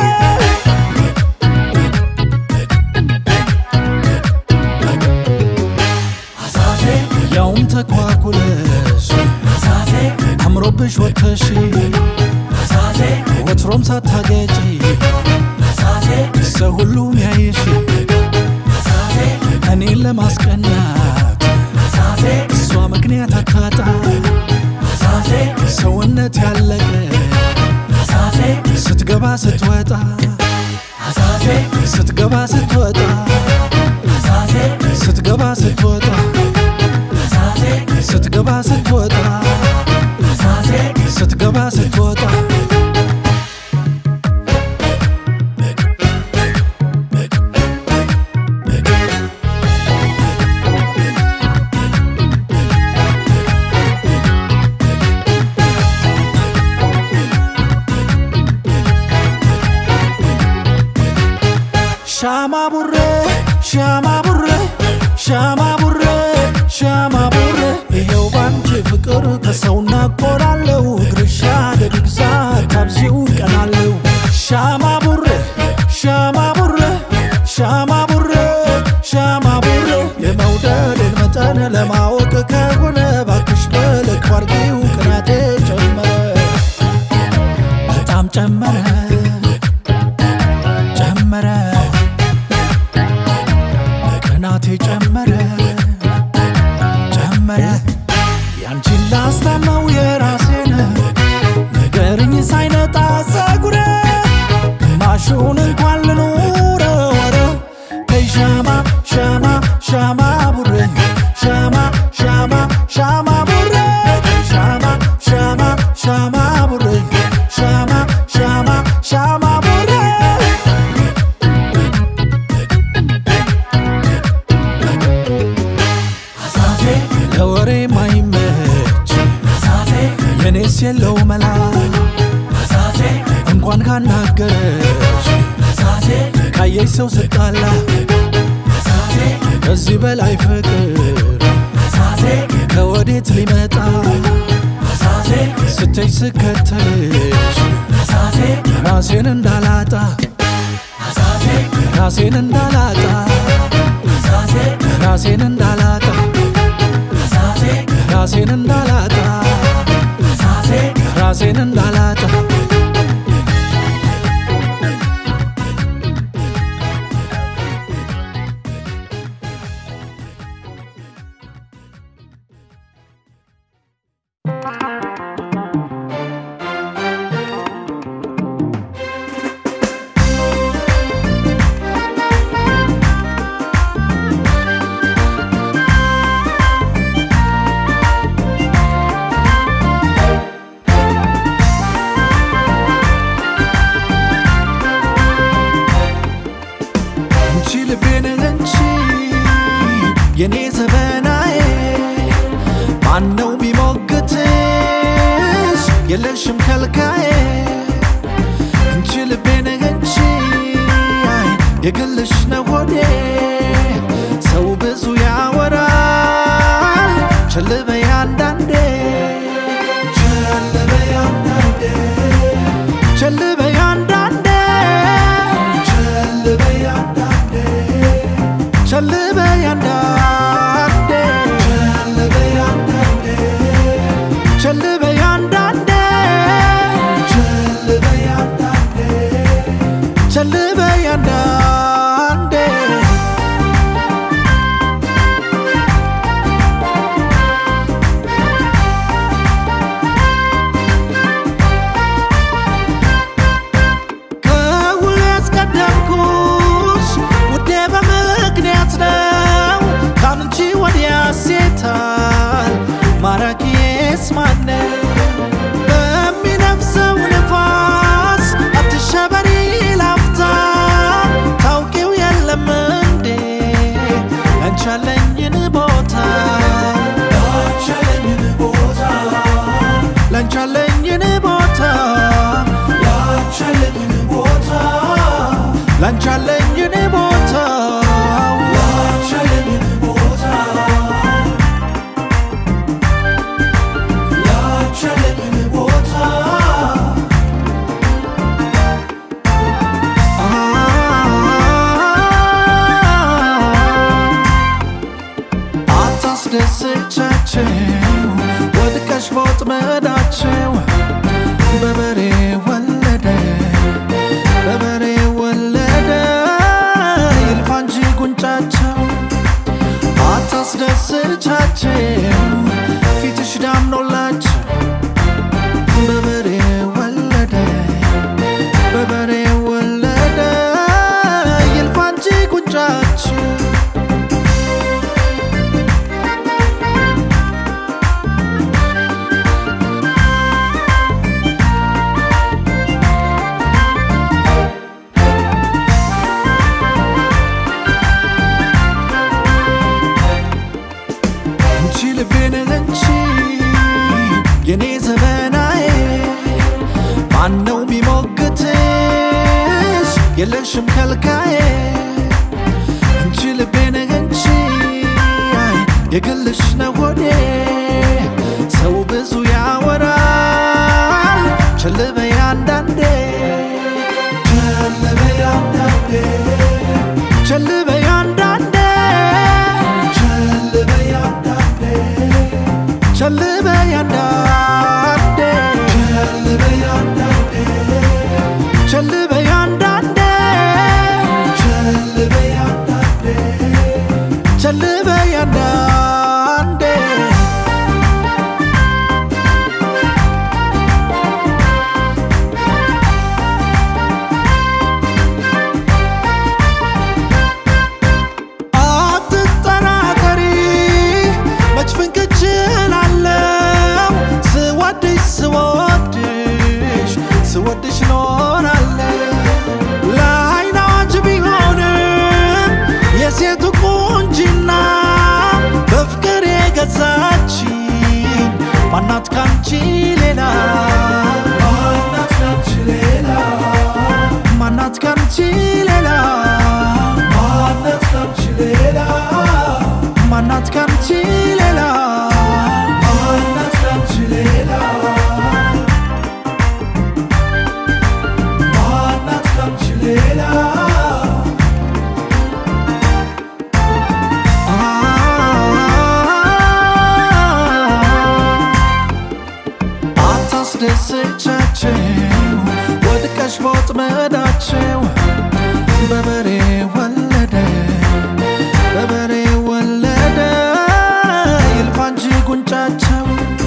ያውም ተኳኩለሽ አምሮብሽ ወተሽ ወትሮም ሳታገጪ ሰው ሁሉ ያይሽ እኔን ለማስቀናት እሷ ምክንያት አታጣ ሰውነት ያለቀ ስትገባ ስትወጣ ስትገባ ስትወጣ ስትገባ ስትወጣ ስትገባ ስትወጣ ስትገባ ስትወጣ ሻማ ቡሬ ሻማ ቡሬ ሻማ ቡሬ ሻማ ቡሬ ይሄው ባንቺ ፍቅር ከሰውና ቆራለው እግርሻ ደግግዛ ታብሲው ቀናለው ሻማ ቡሬ ሻማ ቡሬ ሻማ ቡሬ ሻማ ቡሬ የመውደድን መጠን ለማወቅ ከሆነ ባክሽ በልክ አርጊው ቅናቴ ጨመረ በጣም ጨመረ ጨመረ ቅናቴ ጨመረ ጨመረ ያንቺን ላስታመው የራሴን ነገርኝ ሳይነጣ ፀጉሬ ማሹን እንኳን ልኑረው ተይ ሻማ ሻማ ሻማ ቡሬ ሻማ ሻማ ሻማ ቡሬ ሻማ ሻማ ሻማ ቡሬ ሻማ ሻማ ሻማ ቡሬ ለወሬ ማይመች የኔስ የለው መላ እንኳን ካናገረች ካየሽ ሰው ስጣላ ከዚህ በላይ ፍቅር ከወዴት ሊመጣ ስትይ ስከተልሽ ራሴን እንዳላጣ ራሴን እንዳላጣ ራሴን እንዳላጣ ራሴን እንዳላጣ ራሴን እንዳላጣ የኔ ዘበናዬ ማነው ቢሞግትሽ የለሽም ከልካዬ እንቺ ልቤ ነች የግልሽ ነው ሆዴ ሰው ብዙ ያወራል ቸል በይ አንዳንዴ ቸል በይ አንዳንዴ ቸል በይ አንዳንዴ ቸል በይ አንዳንዴ ቸል በይ አንዳንዴ ቸል በይ አንዳንዴ ቸል በይ አንዳንዴ ቸል በይ አንዳንዴ ከሁሉ ያስቀደምኩሽ ውዴ በምክንያት ነው ካንቺ ወዲያ ሴታል ማራኪዬስ ማነው በሚነፍሰው ንፋስ አትሸበሪ ላፍታ ታውቂው የለም እንዴ አንቺ ያለኝን ቦታ አንቺ ያለኝን ቦታ ወድቀሽ በወጥመዳቸው በበሬ ወለደ በበሬ ወለደ ይልፋ እንጂ ጉንጫቸው አታስደስቻቸው ፊትሽ ዳምኖላቸው በበሬ ወለደ በበሬ ወለደ ይልፋ እንጂ ጉንጫቸው የኔ ዘመናዬ ማነው ቢሞግትሽ የለሽም ከልካዬ እንጂ ልቤ ነህ እንጂ የግልሽ ነው ሆዴ ሰው ብዙ ያወራል ቸል በይ አንዳንዴ ቸል በይ አንዳንዴ ቸል በይ አንዳንዴ ቸል በይ አንዳንዴ ቸል በይ አንዳንዴ ቸል በይ አንዳንዴ ቸል በይ አንዳንዴ ቸል በይ አንዳንዴ አትጠራጠሪ መች ፍንክች እላለሁ ስወድሽ ስወድሽ ስወድሽ ኖራለሁ ለዓይን አዋጅ ቢሆንም የሴቱ ቁንጅና በፍቅር የገዛችኝ ማናት ካንቺ ሌላ ማናት ካንቺ ሌላ ማናት ካንቺ ሌላ ማናት ካንቺ ሌላ ማናት ካንቺ ሌላ ማናት ካንቺ ሌላ አታስደስቻቸው ወድቀሽ በወጥመዳቸው በበሬ ወለደ በበሬ ወለደ ይልፋ እንጂ ጉንጫቸው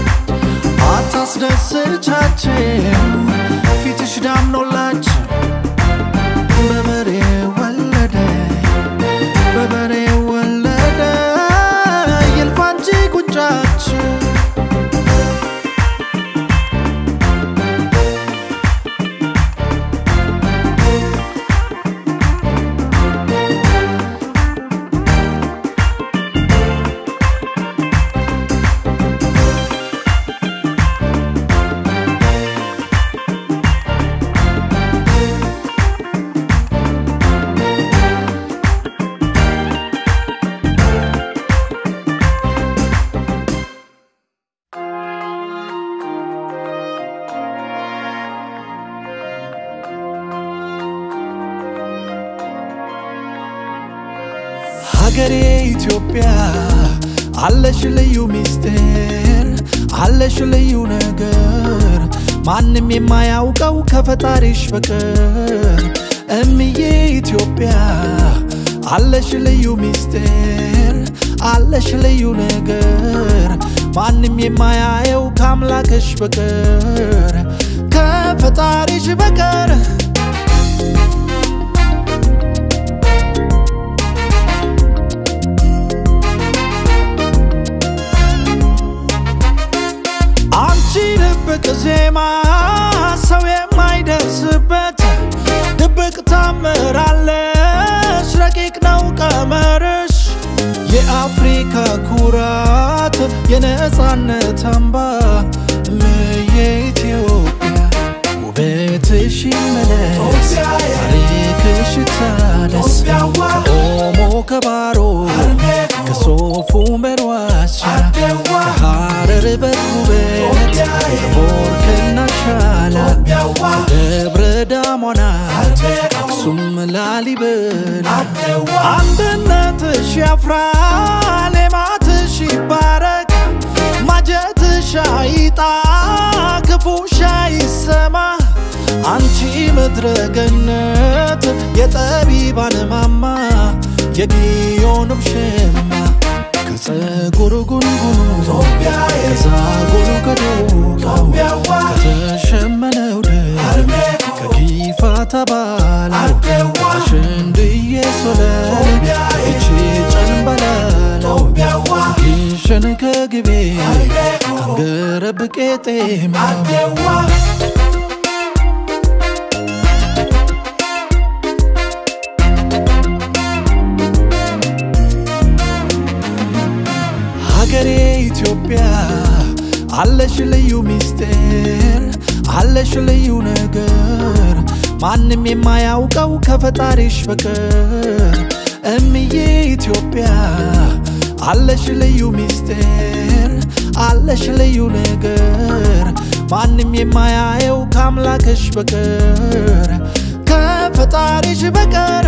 አታስደስቻቸው ፊትሽ ዳምኖላቸው በበሬ ወለደ በበሬ ወለደ ይልፋ እንጂ ጉንጫቸው ሀገሬ ኢትዮጵያ አለሽ ልዩ ሚስጥር አለሽ ልዩ ነገር ማንም የማያውቀው ከፈጣሪሽ በቀር እምዬ ኢትዮጵያ አለሽ ልዩ ሚስጥር አለሽ ልዩ ነገር ማንም የማያየው ከአምላክሽ በቀር ከፈጣሪሽ በቀር ድብቅ ዜማ ሰው የማይደርስበት ድብቅ ታምራለሽ ረቂቅ ነው ቀመርሽ የአፍሪካ ኩራት የነጻነት አምባ እምዬ ኢትዮጵያ ውበትሽ ይመለስ ታሪክሽ ይታደስ ከኦሞ ከባሮ ከሶፉ መርዋሻ ከሐረር በውበት ከቦርከና ሻላ ደብረ ዳሞና አክሱም ላሊበላ አንድነትሽ ያፍራል ሌማትሽ ይባረክ ማጀትሽ ሻይጣ ክፉ ሻይሰማ አንቺ መድረገነት የጠቢባን ማማ የጊዮንም ሸማ ከጸጉር ጉንጉኑ ከዛጎሉ ከዶቃው ከተሸመነው ደም ከጊፋታ ባለው አሸንድዬ ሶለል እቺ ጨንበላለው ግሸን ከግቤ ካንገረብቄ ጤማ ሀገሬ ኢትዮጵያ አለሽ ልዩ ሚስጥር አለሽ ልዩ ነገር ማንም የማያውቀው ከፈጣሪሽ በቀር እምዬ ኢትዮጵያ አለሽ ልዩ ሚስጥር አለሽ ልዩ ነገር ማንም የማያየው ከአምላክሽ በቀር ከፈጣሪሽ በቀር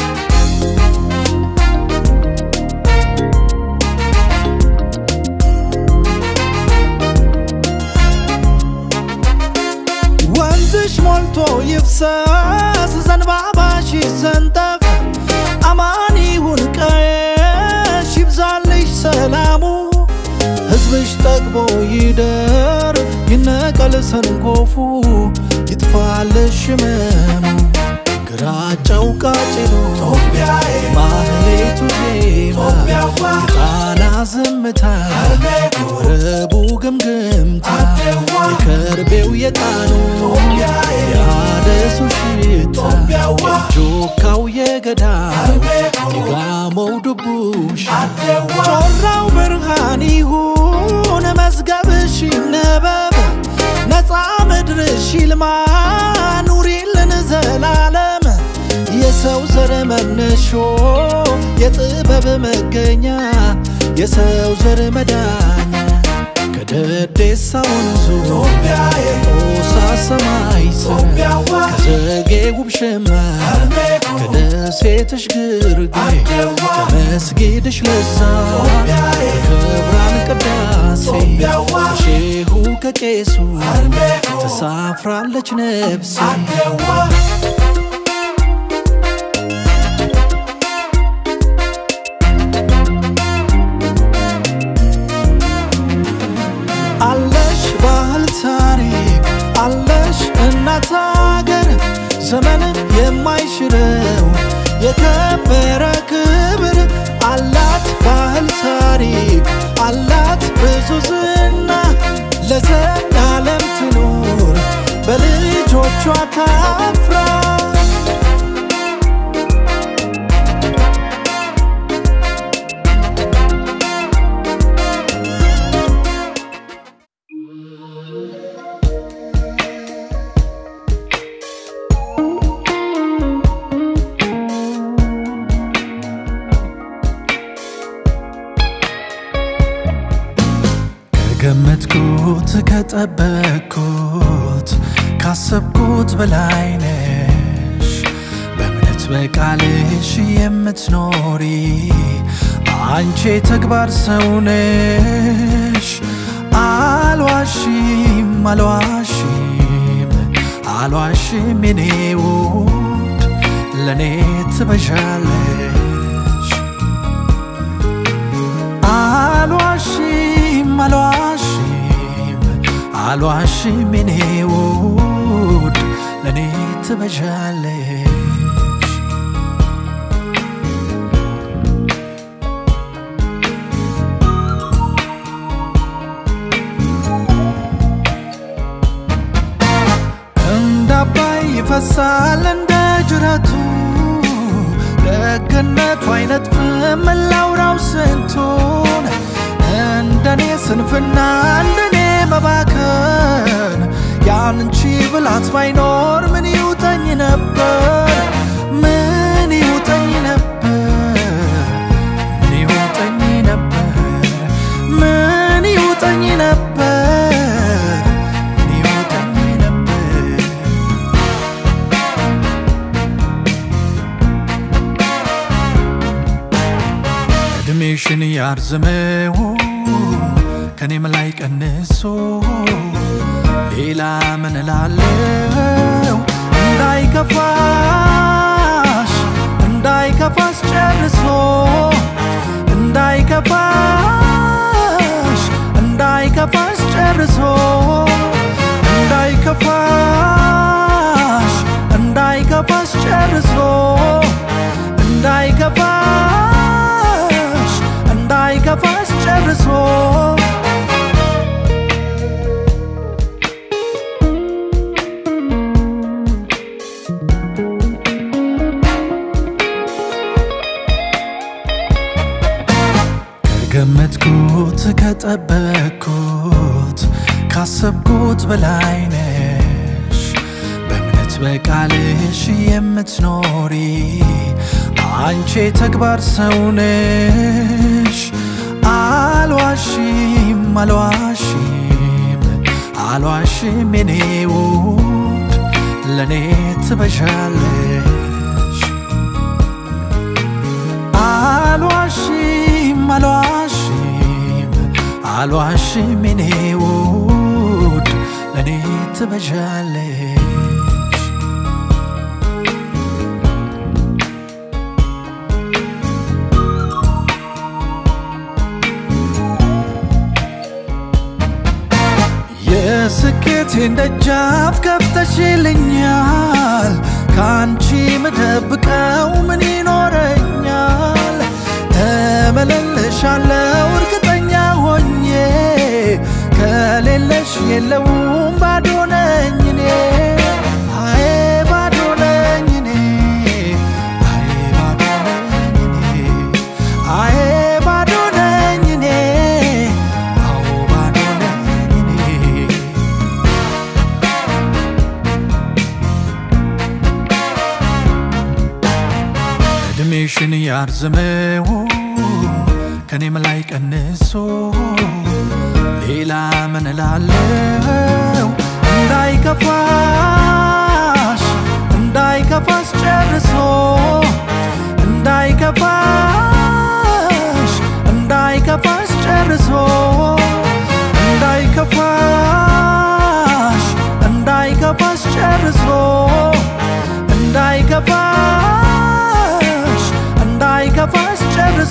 ወንዝሽ ሞልቶ ይፍሰስ ዘንባባሽ ይሰንጠፍ አማን ይሁን ቀየሽ ይብዛልሽ ሰላሙ ሕዝብሽ ጠግቦ ይደር ይነቀል ሰንኮፉ ይጥፋልሽ ሕመሙ ግራጫው ቃጭሎ ማህሌቱ ዜማ የጣና ዝምታ የወረቡ ግምግምታ የከርቤው የጣኑ የአደሱ ሽታ የጆካው የገዳው የጋሞው ድቡሽ ጮራው ብርሃን ይሁን መዝገብሽ ይነበብ ነፃ ምድርሽ ይልማ ኑሪልን ዘላለም የሰው ዘር መነሾ የጥበብ መገኛ የሰው ዘር መዳኛ ከደዴሳ ወንዙ ጦሳ ሰማይ ስር ከዘጌ ውብ ሸማ ከደሴትሽ ግርጌ ከመስጊድሽ ለዛ ከክብራን ቅዳሴ ከሼሁ ከቄሱ ተሳፍራለች ነፍሴ አለሽ ባህል ታሪክ አለሽ እናት ሀገር ዘመን የማይሽረው የከበረ ክብር አላት ባህል ታሪክ አላት ብዙ ዝና ለዘላለም ትኖር በልጆቿ ታፍራ ገመትኩት ከጠበቅኩት ካሰብኩት በላይ ነሽ በእምነት በቃልሽ የምትኖሪ አንቺ ተግባር ሰው ነሽ አልዋሽም አልዋሽም አልዋሽም የኔ ውድ ለኔ ትበዣለሽ አልዋሽም አልዋሽም አልዋሽም የኔ ውድ ለኔ ትበዣለሽ እንዳባይ ይፈሳል እንደ ጅረቱ ደግነቱ አይነጥፍም ላውራው ስንቱን እንደኔ ስንፍና እንደኔ መባከን ያንቺ ብላት ባይኖር ምን ይውጠኝ ነበር ምን ይውጠኝ ነበር ምን ይውጠኝ ነበር ምን ይውጠኝ ነበር ምን ይውጠኝ ነበር እድሜሽን ያርዝመው ከኔም ላይ ቀንሶ ሌላ ምን እላለሁ እንዳይከፋሽ እንዳይከፋሽ ጨርሶ እንዳይከፋሽ እንዳይከፋሽ ጨርሶ እንዳይከፋሽ እንዳይከፋሽ ጨርሶ እንዳይከፋሽ እንዳይከፋሽ ጨርሶ ከገመትኩት ከጠበቅኩት ካሰብኩት በላይ ነሽ በእምነት በቃልሽ የምትኖሪ አንቺ ተግባር ሰው ነሽ አልዋሽም አልዋሽም አልዋሽም የኔ ውድ ለኔ ትበሻለሽ አልዋሽም አልዋሽም አልዋሽም የኔ ውድ ለኔ ትበሻለሽ የስኬቴን ደጃፍ ከፍተሽልኛል ካንቺ ምደብቀው ምን ይኖረኛል እመለልሻለሁ እርግጠኛ ሆኜ ከሌለሽ የለውም ባዶ ነኝ እኔ አይ ባዶ ነኝ እኔ አይ ባዶ ነኝ እኔ አይ ባዶ ነኝ እኔ አዎ ባዶ ነኝ እኔ እድሜሽን ያርዝመው ከኔም ላይ ቀንሶ ሌላ ምን እላለሁ እንዳይከፋሽ እንዳይከፋሽ ጨርሶ እንዳይከፋሽ እንዳይከፋሽ ጨርሶ እንዳይከፋሽ እንዳይከፋሽ ጨርሶ እንዳይከፋሽ እንዳይከፋሽ ጨርሶ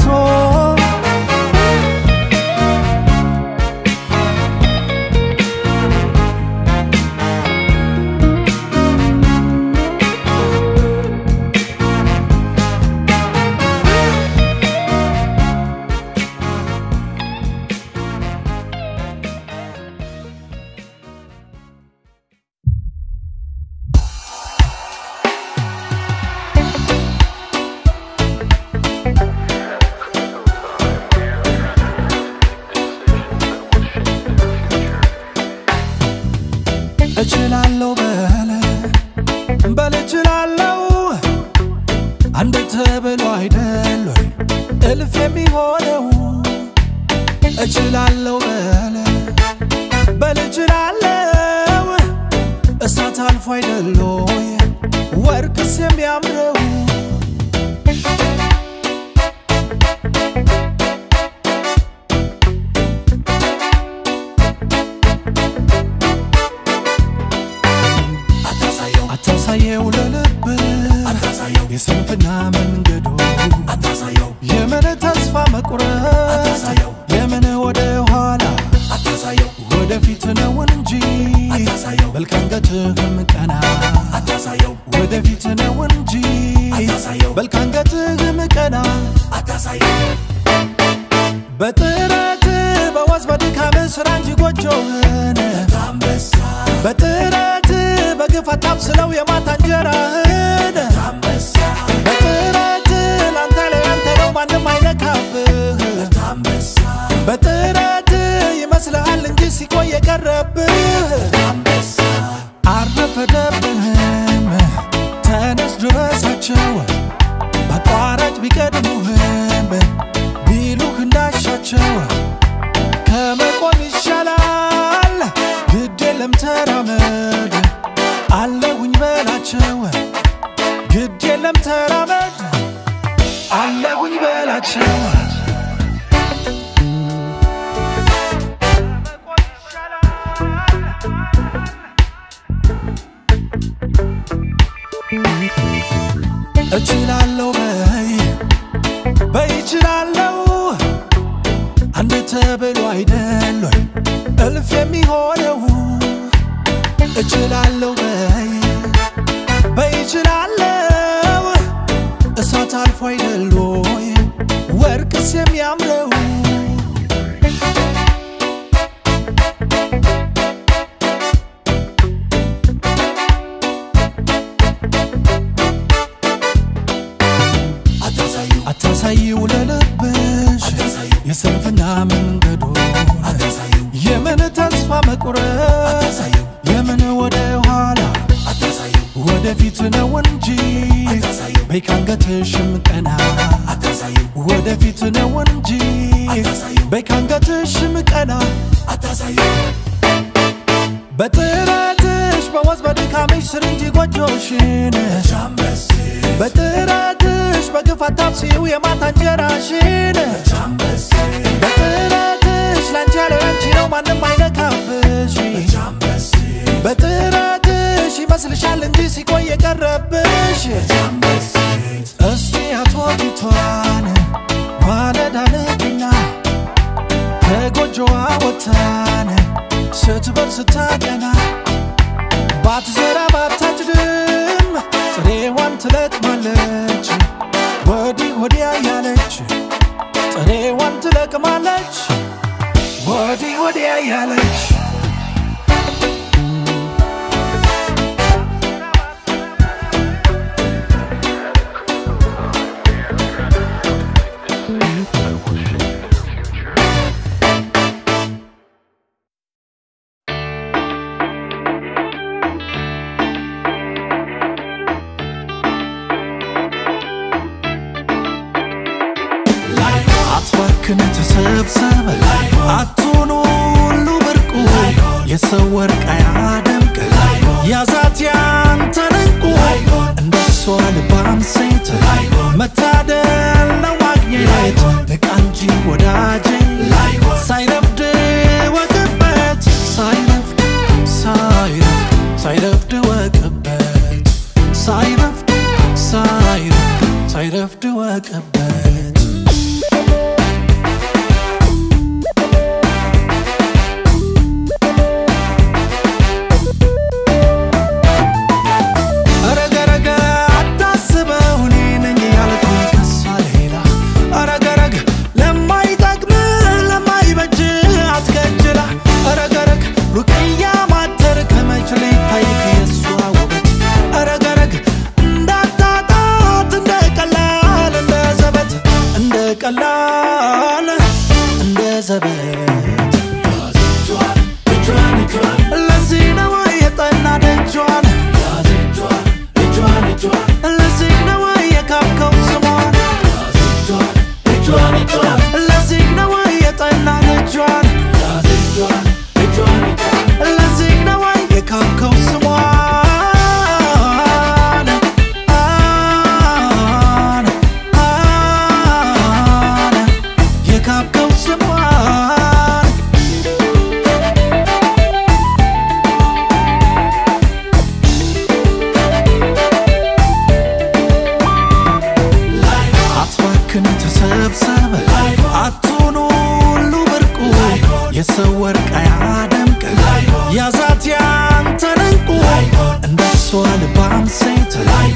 እችላለሁ በለ በለ እችላለሁ አንድ ተብሎ አይደል ወይ እልፍ የሚሆነው እችላለሁ በለ በለ እችላለሁ እሳት አልፎ አይደል ወይ ወርቅስ የሚያምረው አታሳየው ለልብ የስንፍና መንገዱ አታሳየው የምን ተስፋ መቁረጥ አታሳየው የምን ወደ ኋላ አታሳየው ወደፊት ነው እንጂ አታሳየው በልካንገትህም ቀና አታሳየው ወደፊት ነው እንጂ አታሳየው በልካንገትህም ቀና አታሳየው በጥረት በዋዝ በድካም ስራ እንጂ ጎጆህን ታንበሳ በጥረት በግፋት ታብስለው የማታ እንጀራህን ታንበሳ በጥረት ላንተ ላይ አንተ ነው ማንም አይነካብህ ታንበሳ በጥረት ይመስልሃል እንጂ ሲቆይ የቀረብህ ታንበሳ አረፈደብህም ተነስ ድረሳቸው በቋራጭ ቢቀድሙህም ቢሉህ እንዳሻቸው ከመቆም ይሻላል ግድ የለም ተራመድ አለሁኝ በላቸው ግድ የለም ተራመድ አለሁኝ በላቸው እችላለሁ በይ በይ እችላለሁ አንድ ተብሎ አይደል ወይ እልፍ የሚሆነው እችላለሁ በይ በይ እችላለሁ እሳት አልፎ አይደል ወይ ወርቅስ የሚያምረው አታሳዩ ለልብሽ የስንፍና መንገዶ የምን ተስፋ መቁረጥ የምን ወደ ኋላ ወደፊት ነው እንጂ በካንገትሽም ቀና ወደፊት ነው እንጂ በካንገትሽም ቀና በጥረትሽ በወዝ በድካምሽ ስር እንጂ ጎጆሽን በጥረትሽ በግፋት ታብሲው የማታ እንጀራሽን በጥረትሽ ላንቺ ያለው ያንቺ ነው ማንም አይነካብሽ በጥረትሽ ይመስልሻል እንጂ ሲቆይ የቀረብሽ እስቲ አትወጊቷን ማለዳ ንግና ከጎጆዋ ወጥታን ስትበር ስታቀና ባትዘራ ባታጭድም ጥሬዋን ትለቅማለች ወዲህ ወዲያ ያለች ጥሬዋን ትለቅማለች ወዲህ ወዲያ ያለች አትባክን ተሰብሰበ አትሆኑ ሁሉ ብርቁ የሰው ወርቅ አያደምቅ ያዛት ያንተን እንቁ እንደሷ ልባም ሴት መታደል ነው ማግኘት ንቃ እንጂ ወዳጄ ሳይረፍድ ወቅበት ሳይረፍድ ሳይረፍድ ሳይረፍድ ወቅበት ሳይረፍድ ሳይረፍድ ሳይረፍድ ወቅበት የሰው ወርቅ አያደምቅ ያዛት ያንተን እንቁ እንደሷ ልባም ሴት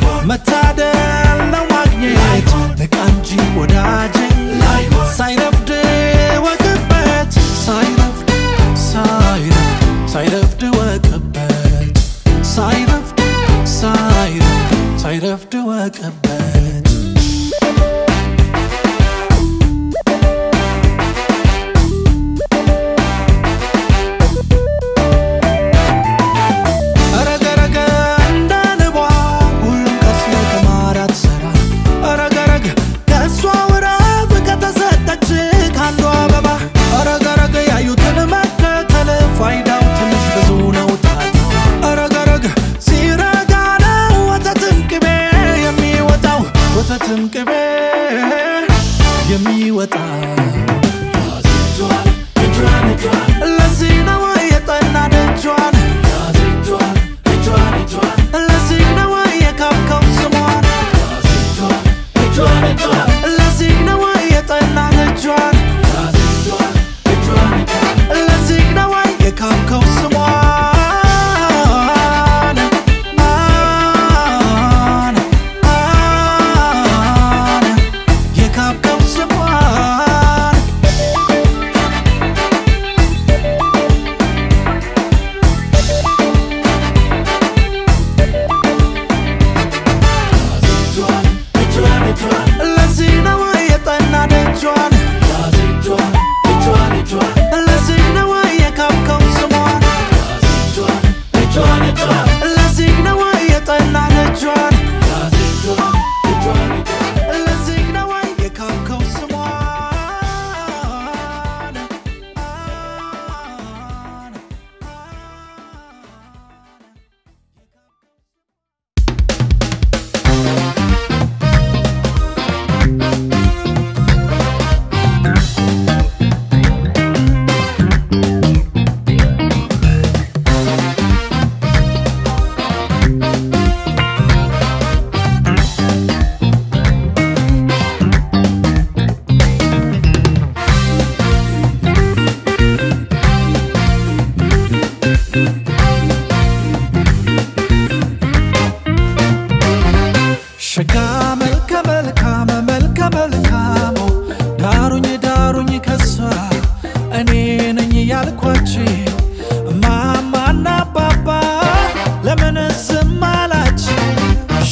መታደል ነው ማግኘት ንቃ እንጂ ወዳጄ ሳይረፍድ ወቅበት ሳይረፍድ ሳይረፍድ ሳይረፍድ ወቅበት ሳይረፍድ ሳይረፍድ ሳይረፍድ ወቅበት What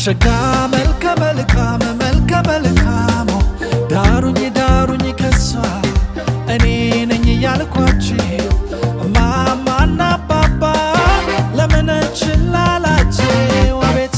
شقا ملكة ملكة ملكة ملكة مو داروني داروني كسوا أني نني يالكواتشي ماما نا بابا لمن تشلالاتشي وبيت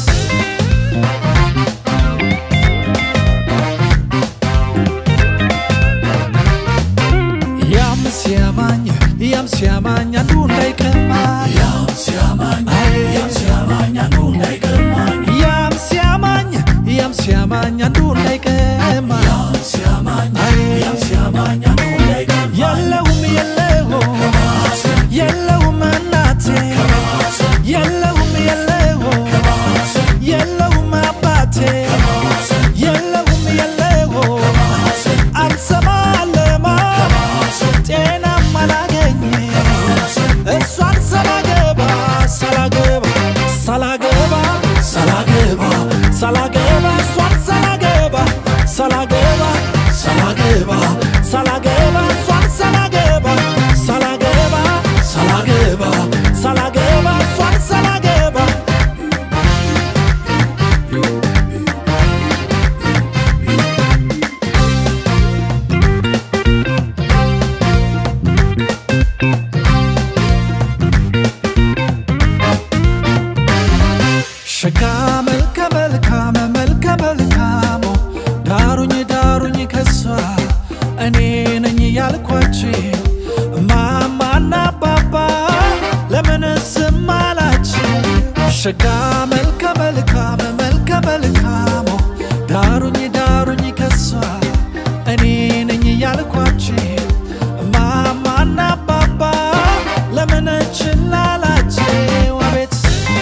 يام سيامانيا يام سيامانيا دون دايكما يام سيامانيا يام سيامانيا دون دايكما يام سيامانيا يام سيامانيا دون دايكما يام سيامانيا يام سيامانيا دون دايكما يلهم يلهم يلهم ناتي يلهم يلهم يلهم أباتي يلهم يلهم أرسما لما تينا ملاجني السوان سلاجبا سلاجبا سلاجبا سلاجبا سلاجبا سوان سلاجبا سلاجبا سلاجبا سلاجبا سوان سلاجبا سلاجبا سلاجبا سلاجبا سوان سلاجبا شقا ملكة ملكة ملكة ملكة مو داروني داروني كسوا أني نني يالكواتشي ماما نا بابا لمن السمالاتشي شقا ملكة ملكة ملكة ملكة مو داروني داروني كسوا أني نني يالكواتشي ماما نا بابا لمن تشلالاتشي وبيت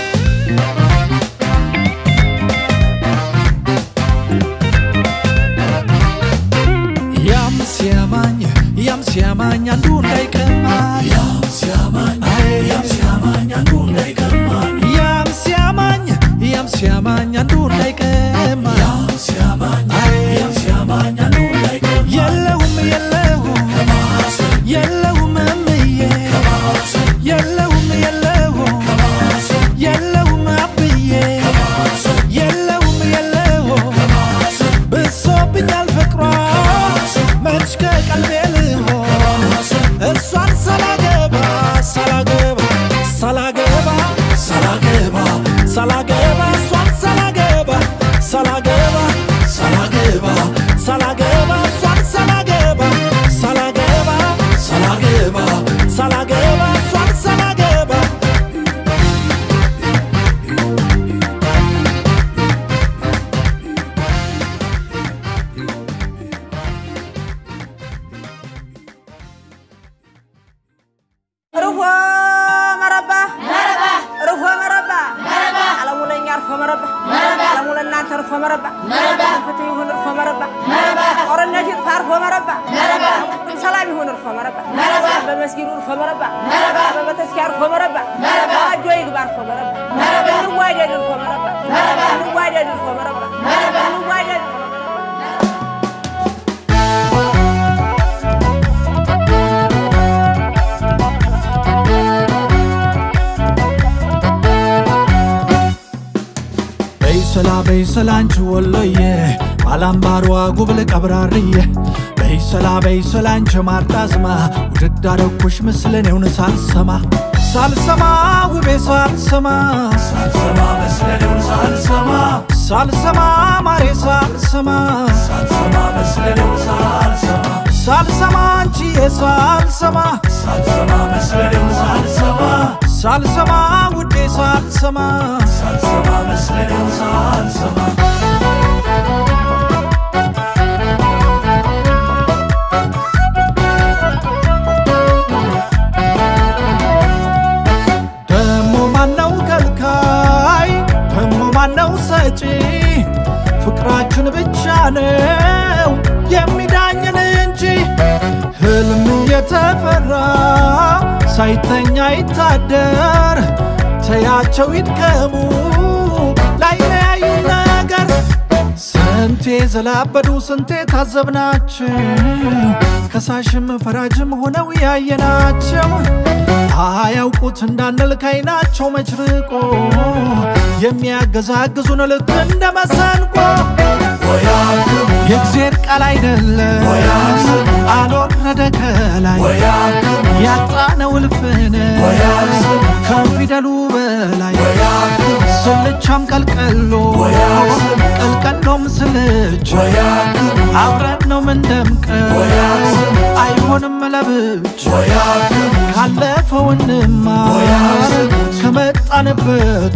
يام سيامانيا يام سيامانيا دون دايكما يام سيامانيا يام سيامانيا دون دايكما يام سيامانيا يام سيامانيا دون دايكما يام سيامانيا يام سيامانيا دون دايكما يلهم يلهم يلهم أمية يلهم يلهم يلهم أبية يلهم يلهم بالصوب الفكرة مشكك قلبي لهم السوان سلاجبا سلاجبا سلاجبا سلاجبا سلاجبا سوان سلاجبا سلاجبا سلاجبا سلاجبا سوان سلاجبا سلاجبا سلاجبا سلاجبا سوان سلاجبا رفوا مربى مربى رفوا مربى مربى على مولين يرفوا مربى مربى على مولين نانتر فوا مربى مربى فتي يهون رفوا مربى مربى أورنا جيت فارفوا مربى مربى سلام يهون رفوا مربى مربى بمسجد رفوا مربى مربى بمتسكار رفوا مربى مربى جوي كبار رفوا مربى مربى نواجه رفوا مربى مربى نواجه رفوا مربى مربى نواجه بيسلا بيسلا انجو واللوية علامباروا قبل قبرارية بيسلا بيسلا انجو مارتازما وددارو كوش مسلني ونسال سما سال سما وبي سال سما سال سما مسلني ونسال سما سال سما ماري سال سما سال سما مسلني ونسال سما سال سما انجي سال سما سال سما مسلني ونسال سما سال سما ودي سال سما سال سما مسلني ونسال سما دمو مانو كلكاي دمو مانو سجي ፍቅራችን ብቻ ነው የሚዳኘን እንጂ ህልም የተፈራ ሳይተኛ ይታደር ተያቸው ይድከሙ ላይለያዩ ነገር ስንቴ ዘላበዱ ስንቴ ታዘብናቸው ከሳሽም ፈራጅም ሆነው ያየናቸው አያውቁት እንዳንል ካይናቸው መችርቆ የሚያገዛግዙን ልክ እንደ መሰንቆ የእግዚአብሔር ቃል አይደለም አልወረደ ከላይ ያጣነው ልፍነ ከፊደሉ በላይ ስልቻም ቀልቀሎ ቀልቀሎም ስልቻ አብረን ነው ምንደምቀው አይሆንም ለብቻ ካለፈው እንማር ከመጣንበት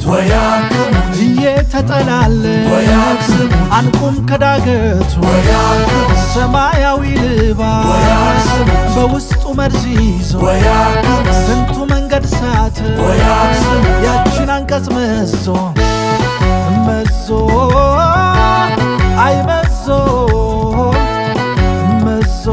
እየተጠላለን አንቁም ከዳገቱ ሰማያዊ ልባስ በውስጡ መርዝ ይዞ ስንቱ መንገድ ሳት ያችን አንቀጽ መዞ መዞ አይ መዞ መዞ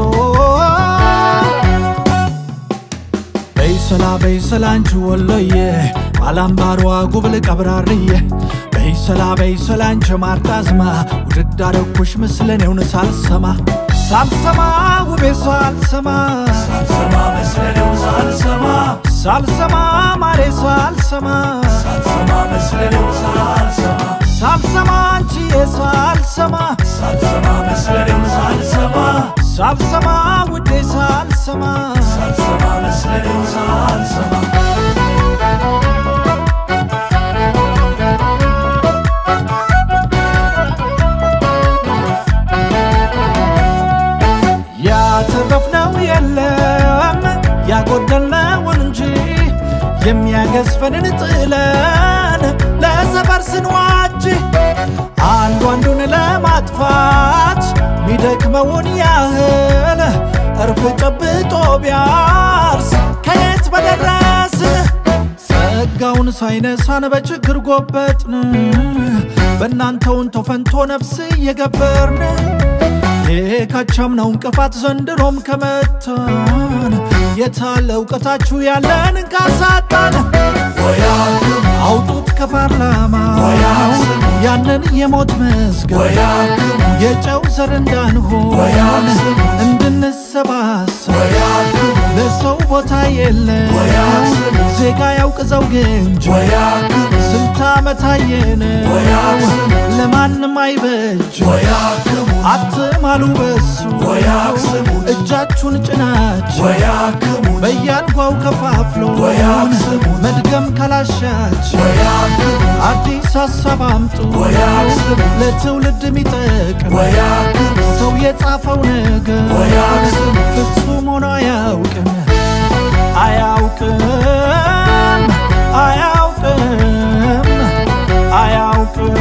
በይሰላ በይሰላ አንቺ ወሎዬ ባላምባሯ ጉብል ቀብራርዬ በይሰላ በይሰላ አንቺ ማርታዝማ ውድድ አደረኩሽ ምስለኔውን ሳልሰማ ሳልሰማ ውቤ ሳልሰማ ሳልሰማ መስለኔውን ሳልሰማ ሳልሰማ ማሬ ሳልሰማ ሳልሰማ መስለኔውን ሳልሰማ ሳልሰማ አንቺዬ ሳልሰማ ሳልሰማ መስለኔውን ሳልሰማ ሳልሰማ ውዴ ሳልሰማ ሳልሰማ መስለኔውን ሳልሰማ ያተረፍነው የለም ያጎደልነው እንጂ የሚያገዝፈንን ጥለን ለሰፈር ስንዋጅ አንዱ አንዱን ለማጥፋት ሚደክመውን ያህል እርፍ ጨብጦ ቢያርስ ከየት በደረስን ጸጋውን ሳይነሳን በችግር ጎበጥን በእናንተውን ተፈንቶ ነፍስ እየገበርን የካቻምናው እንቅፋት ዘንድሮም ከመታን የታለ እውቀታችሁ ያለን ካሳጣን አውጡት ከፓርላማ ያንን የሞት መስገን የጨው ዘር እንዳንሆን እንድንሰባሰብ ለሰው ቦታ የለም ዜጋ ያውቅ ዘውግ እንጂ ስንት ዓመት አየነው ለማንም አይበጅ አትማሉ በሱ እጃችሁን ጭናችሁ በያንጓው ከፋፍሎ መድገም ካላሻችሁ አዲስ ሐሳብ አምጡ ለትውልድ የሚጠቅም ሰው የጻፈው ነገር ፍጹም ሆኖ አያውቅም አያውቅም አያውቅም አያውቅም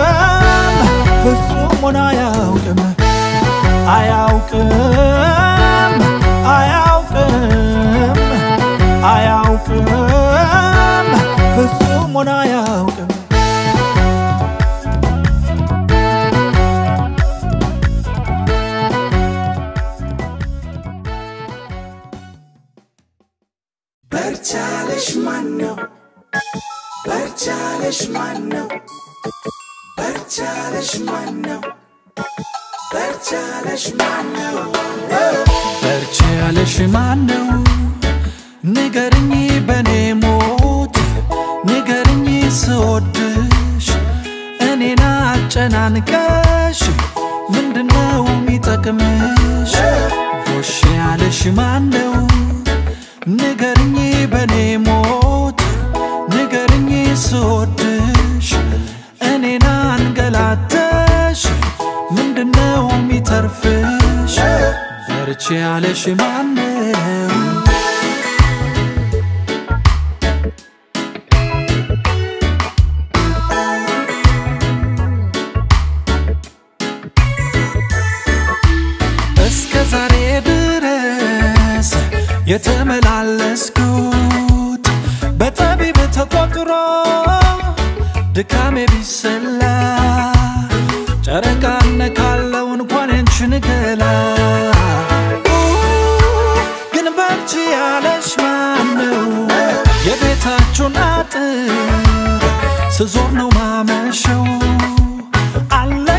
ፍጹም ሆኖ አያውቅም አያውቅም አያውቅም አያውቅም ፍጹም ሆኖ አያውቅም በርቻለሽ ማነው በርቻለሽ ማነው በርቻለሽ ማነው በርቻለሽ ማነው በርቻለሽ ማነው ንገርኝ በኔ ሞት ንገርኝ ስወድሽ እኔና አጨናንቀሽ ምንድነው የሚጠቅምሽ ጎሽ ያለሽ ማነው ንገርኝ በኔ ሞት ንገርኝ ስወድሽ እኔና አንገላተሽ ምንድነው የሚተርፍሽ በርቺ ያለሽ ማነው እስከ ዛሬ ድረስ የተመላለስኩት በጠቢብ ተቆጥሮ ድካሜ ቢሰላ ጨረቃ ነካለው እንኳን አንቺን ገላ ግን በርቺ ያለሽ ማነው የቤታችሁን አጥር ስዞር ነው ማመሸው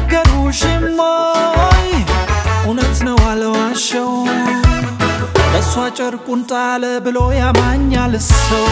አልነገሩሽም ወይ እውነት ነው አልዋሸው ለሱ ለሷ ጨርቁን ጣለ ብሎ ያማኛል ሰው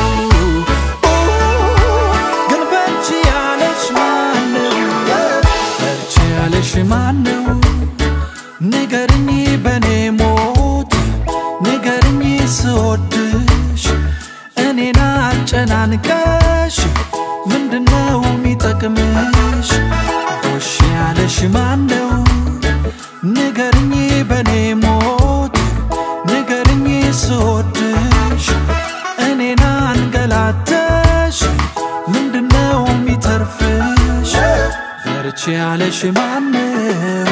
ግን በርቺ ያለሽ ማነው በርቺ ያለሽ ማነው ንገርኝ በኔ ሞት ንገርኝ ስወድሽ እኔን አጨናንቀሽ ምንድነው የሚጠቅምሽ ጎሽ ያለሽ ማነው ንገርኝ በኔ ሞት ንገርኝ ስወድሽ እኔን አንገላተሽ ምንድነው የሚተርፍሽ በርቺ ያለሽ ማነው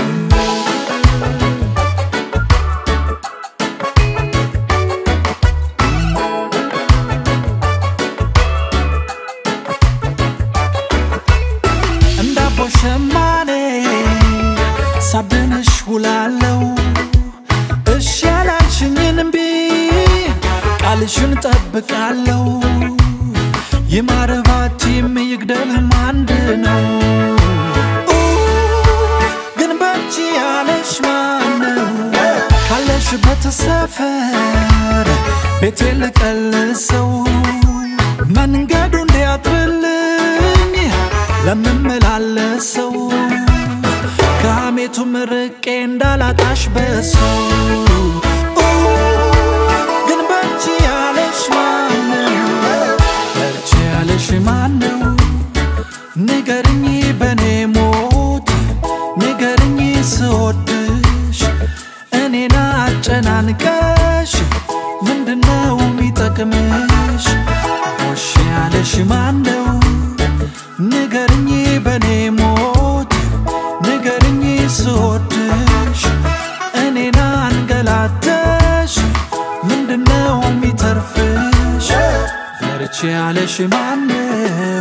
ሸማኔ ሳብንሽ ውላለው እሺ ያላልሽኝን እምቢ ቃልሽን ጠብቃለው የማረባቲም ይግደልም አንድ ነው ግን በርቺ ያለሽ ማነው ካለሽበት ሰፈር ቤቴ ልቀልሰው መንገዱ እንዲያጥርልኝ ለምመላለሰው ከሐሜቱ ምርቄ እንዳላጣሽ በሰው ግን በርቺ ያለሽ ማነው በርቺ ያለሽ ማነው ንገርኝ በኔ ሞት ንገርኝ ስወድሽ እኔን አጨናንቀሽ ምንድነው የሚጠቅምሽ ጎሽ ያለሽ ማነው ንገርኝ በኔ ሞት ንገርኝ ስወድሽ እኔን አንገላተሽ ምንድነው የሚተርፍሽ በርቺ ያለሽ ማነው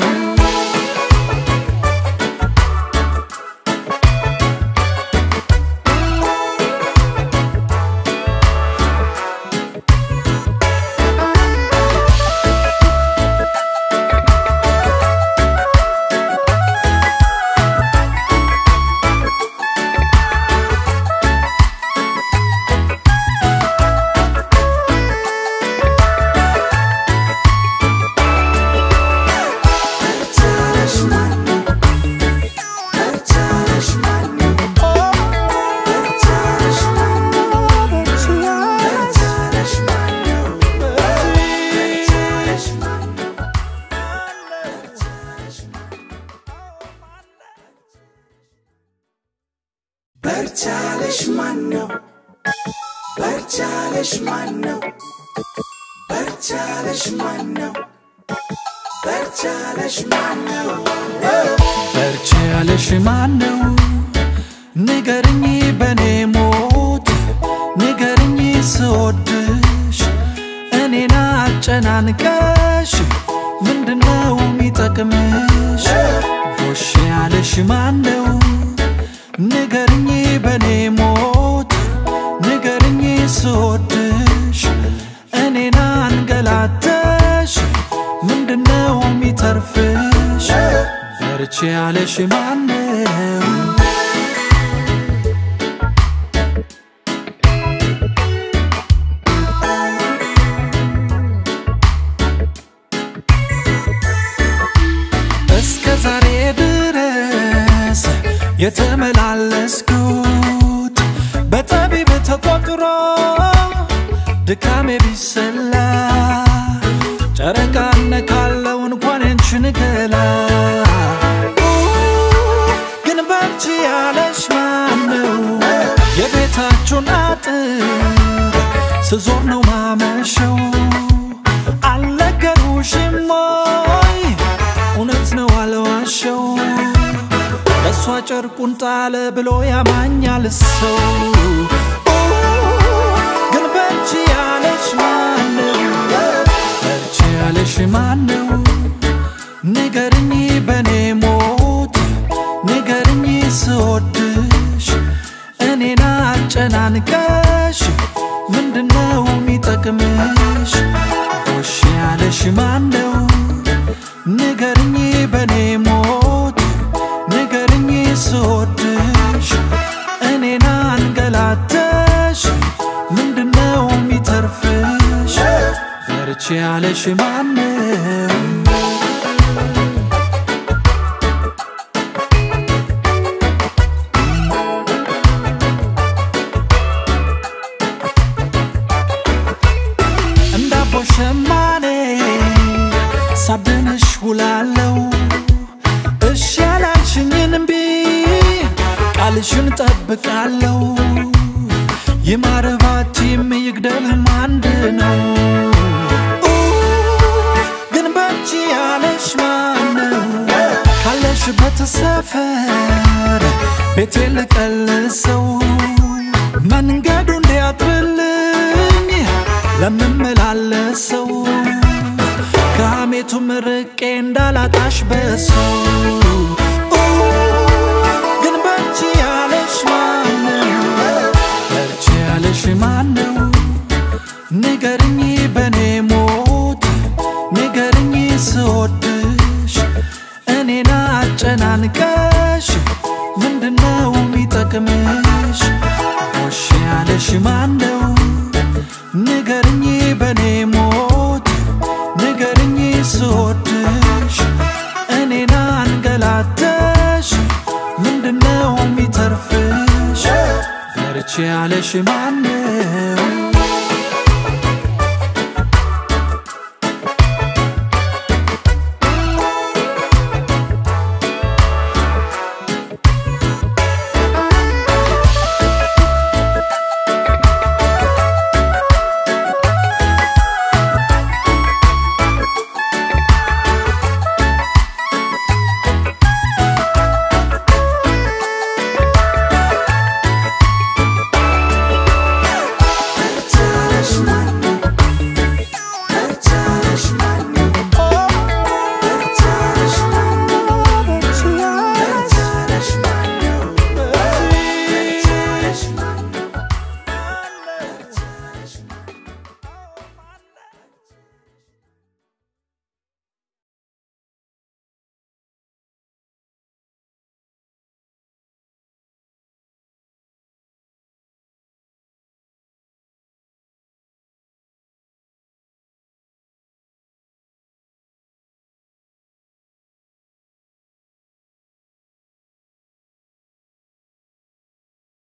በርቻለሽ ማነው በርቻለሽ ማነው በርቻለሽ ማነው በርቻለሽ ማነው በርቺ ያለሽ ማነው ንገርኝ በኔ ሞት ንገርኝ ስወድሽ እኔን አጨናንቀሽ ምንድነው የሚጠቅምሽ ጎሽ ያለሽ ማነው ንገርኝ በኔ ሞት ንገርኝ ስወድሽ እኔን አንገላተሽ ምንድነው የሚተርፍሽ በርቺ ያለሽ ማነው እስከ ዛሬ ድረስ የተመላለስኩት በጠቢብ ተቆጥሮ ድካሜ ቢሰላ ጨረቃ ነካለው እንኳን አንቺን ገላ ግን በርቺ ያለሽ ማነው የቤታችሁን አጥር ስዞር ነው ማመሸው አልነገሩሽም ወይ እውነት ነው አልዋሸው ለሷ ጨርቁን ጣለ ብሎ ያማኛል ሰው ግን በርቺ ያለሽ ማነው በርቺ ያለሽ ማነው ንገርኝ በኔ ሞት ንገርኝ ስወድሽ እኔን አጨናንቀሽ ምንድነው የሚጠቅምሽ ጎሽ ያለሽ ማነው ንገርኝ በኔ ሞት ንገርኝ ስወድሽ እኔን አንገላተሽ ምንድነው የሚተርፍሽ በርቺ ያለሽ ማነው እንዳቦሸማኔ ሳብንሽ ውላለው እሺ ያላልሽኝን እምቢ ቃልሽን ጠብቃለው የማረባቲም ይግደልም አንድ ነው ግን በርቺ ያለሽ ማነው ካለሽበት ሰፈር ቤቴ ልቀልሰው መንገዱ እንዲያጥርልኝ ለምመላለሰው ከሐሜቱ ምርቄ እንዳላጣሽ በሰው ግን በርቺ ያለሽ ማነው በርቺ ያለሽ ማነው ንገርኝ በኔ ሞት ንገርኝ ስወድሽ እኔን አጨናንቀሽ ምንድነው የሚጠቅምሽ ወሽ ያለሽ ማነው ንገርኝ በኔ ሞት ንገርኝ ስወድሽ እኔን አንገላተሽ ምንድነው የሚተርፍሽ በርቺ ያለሽ ማነው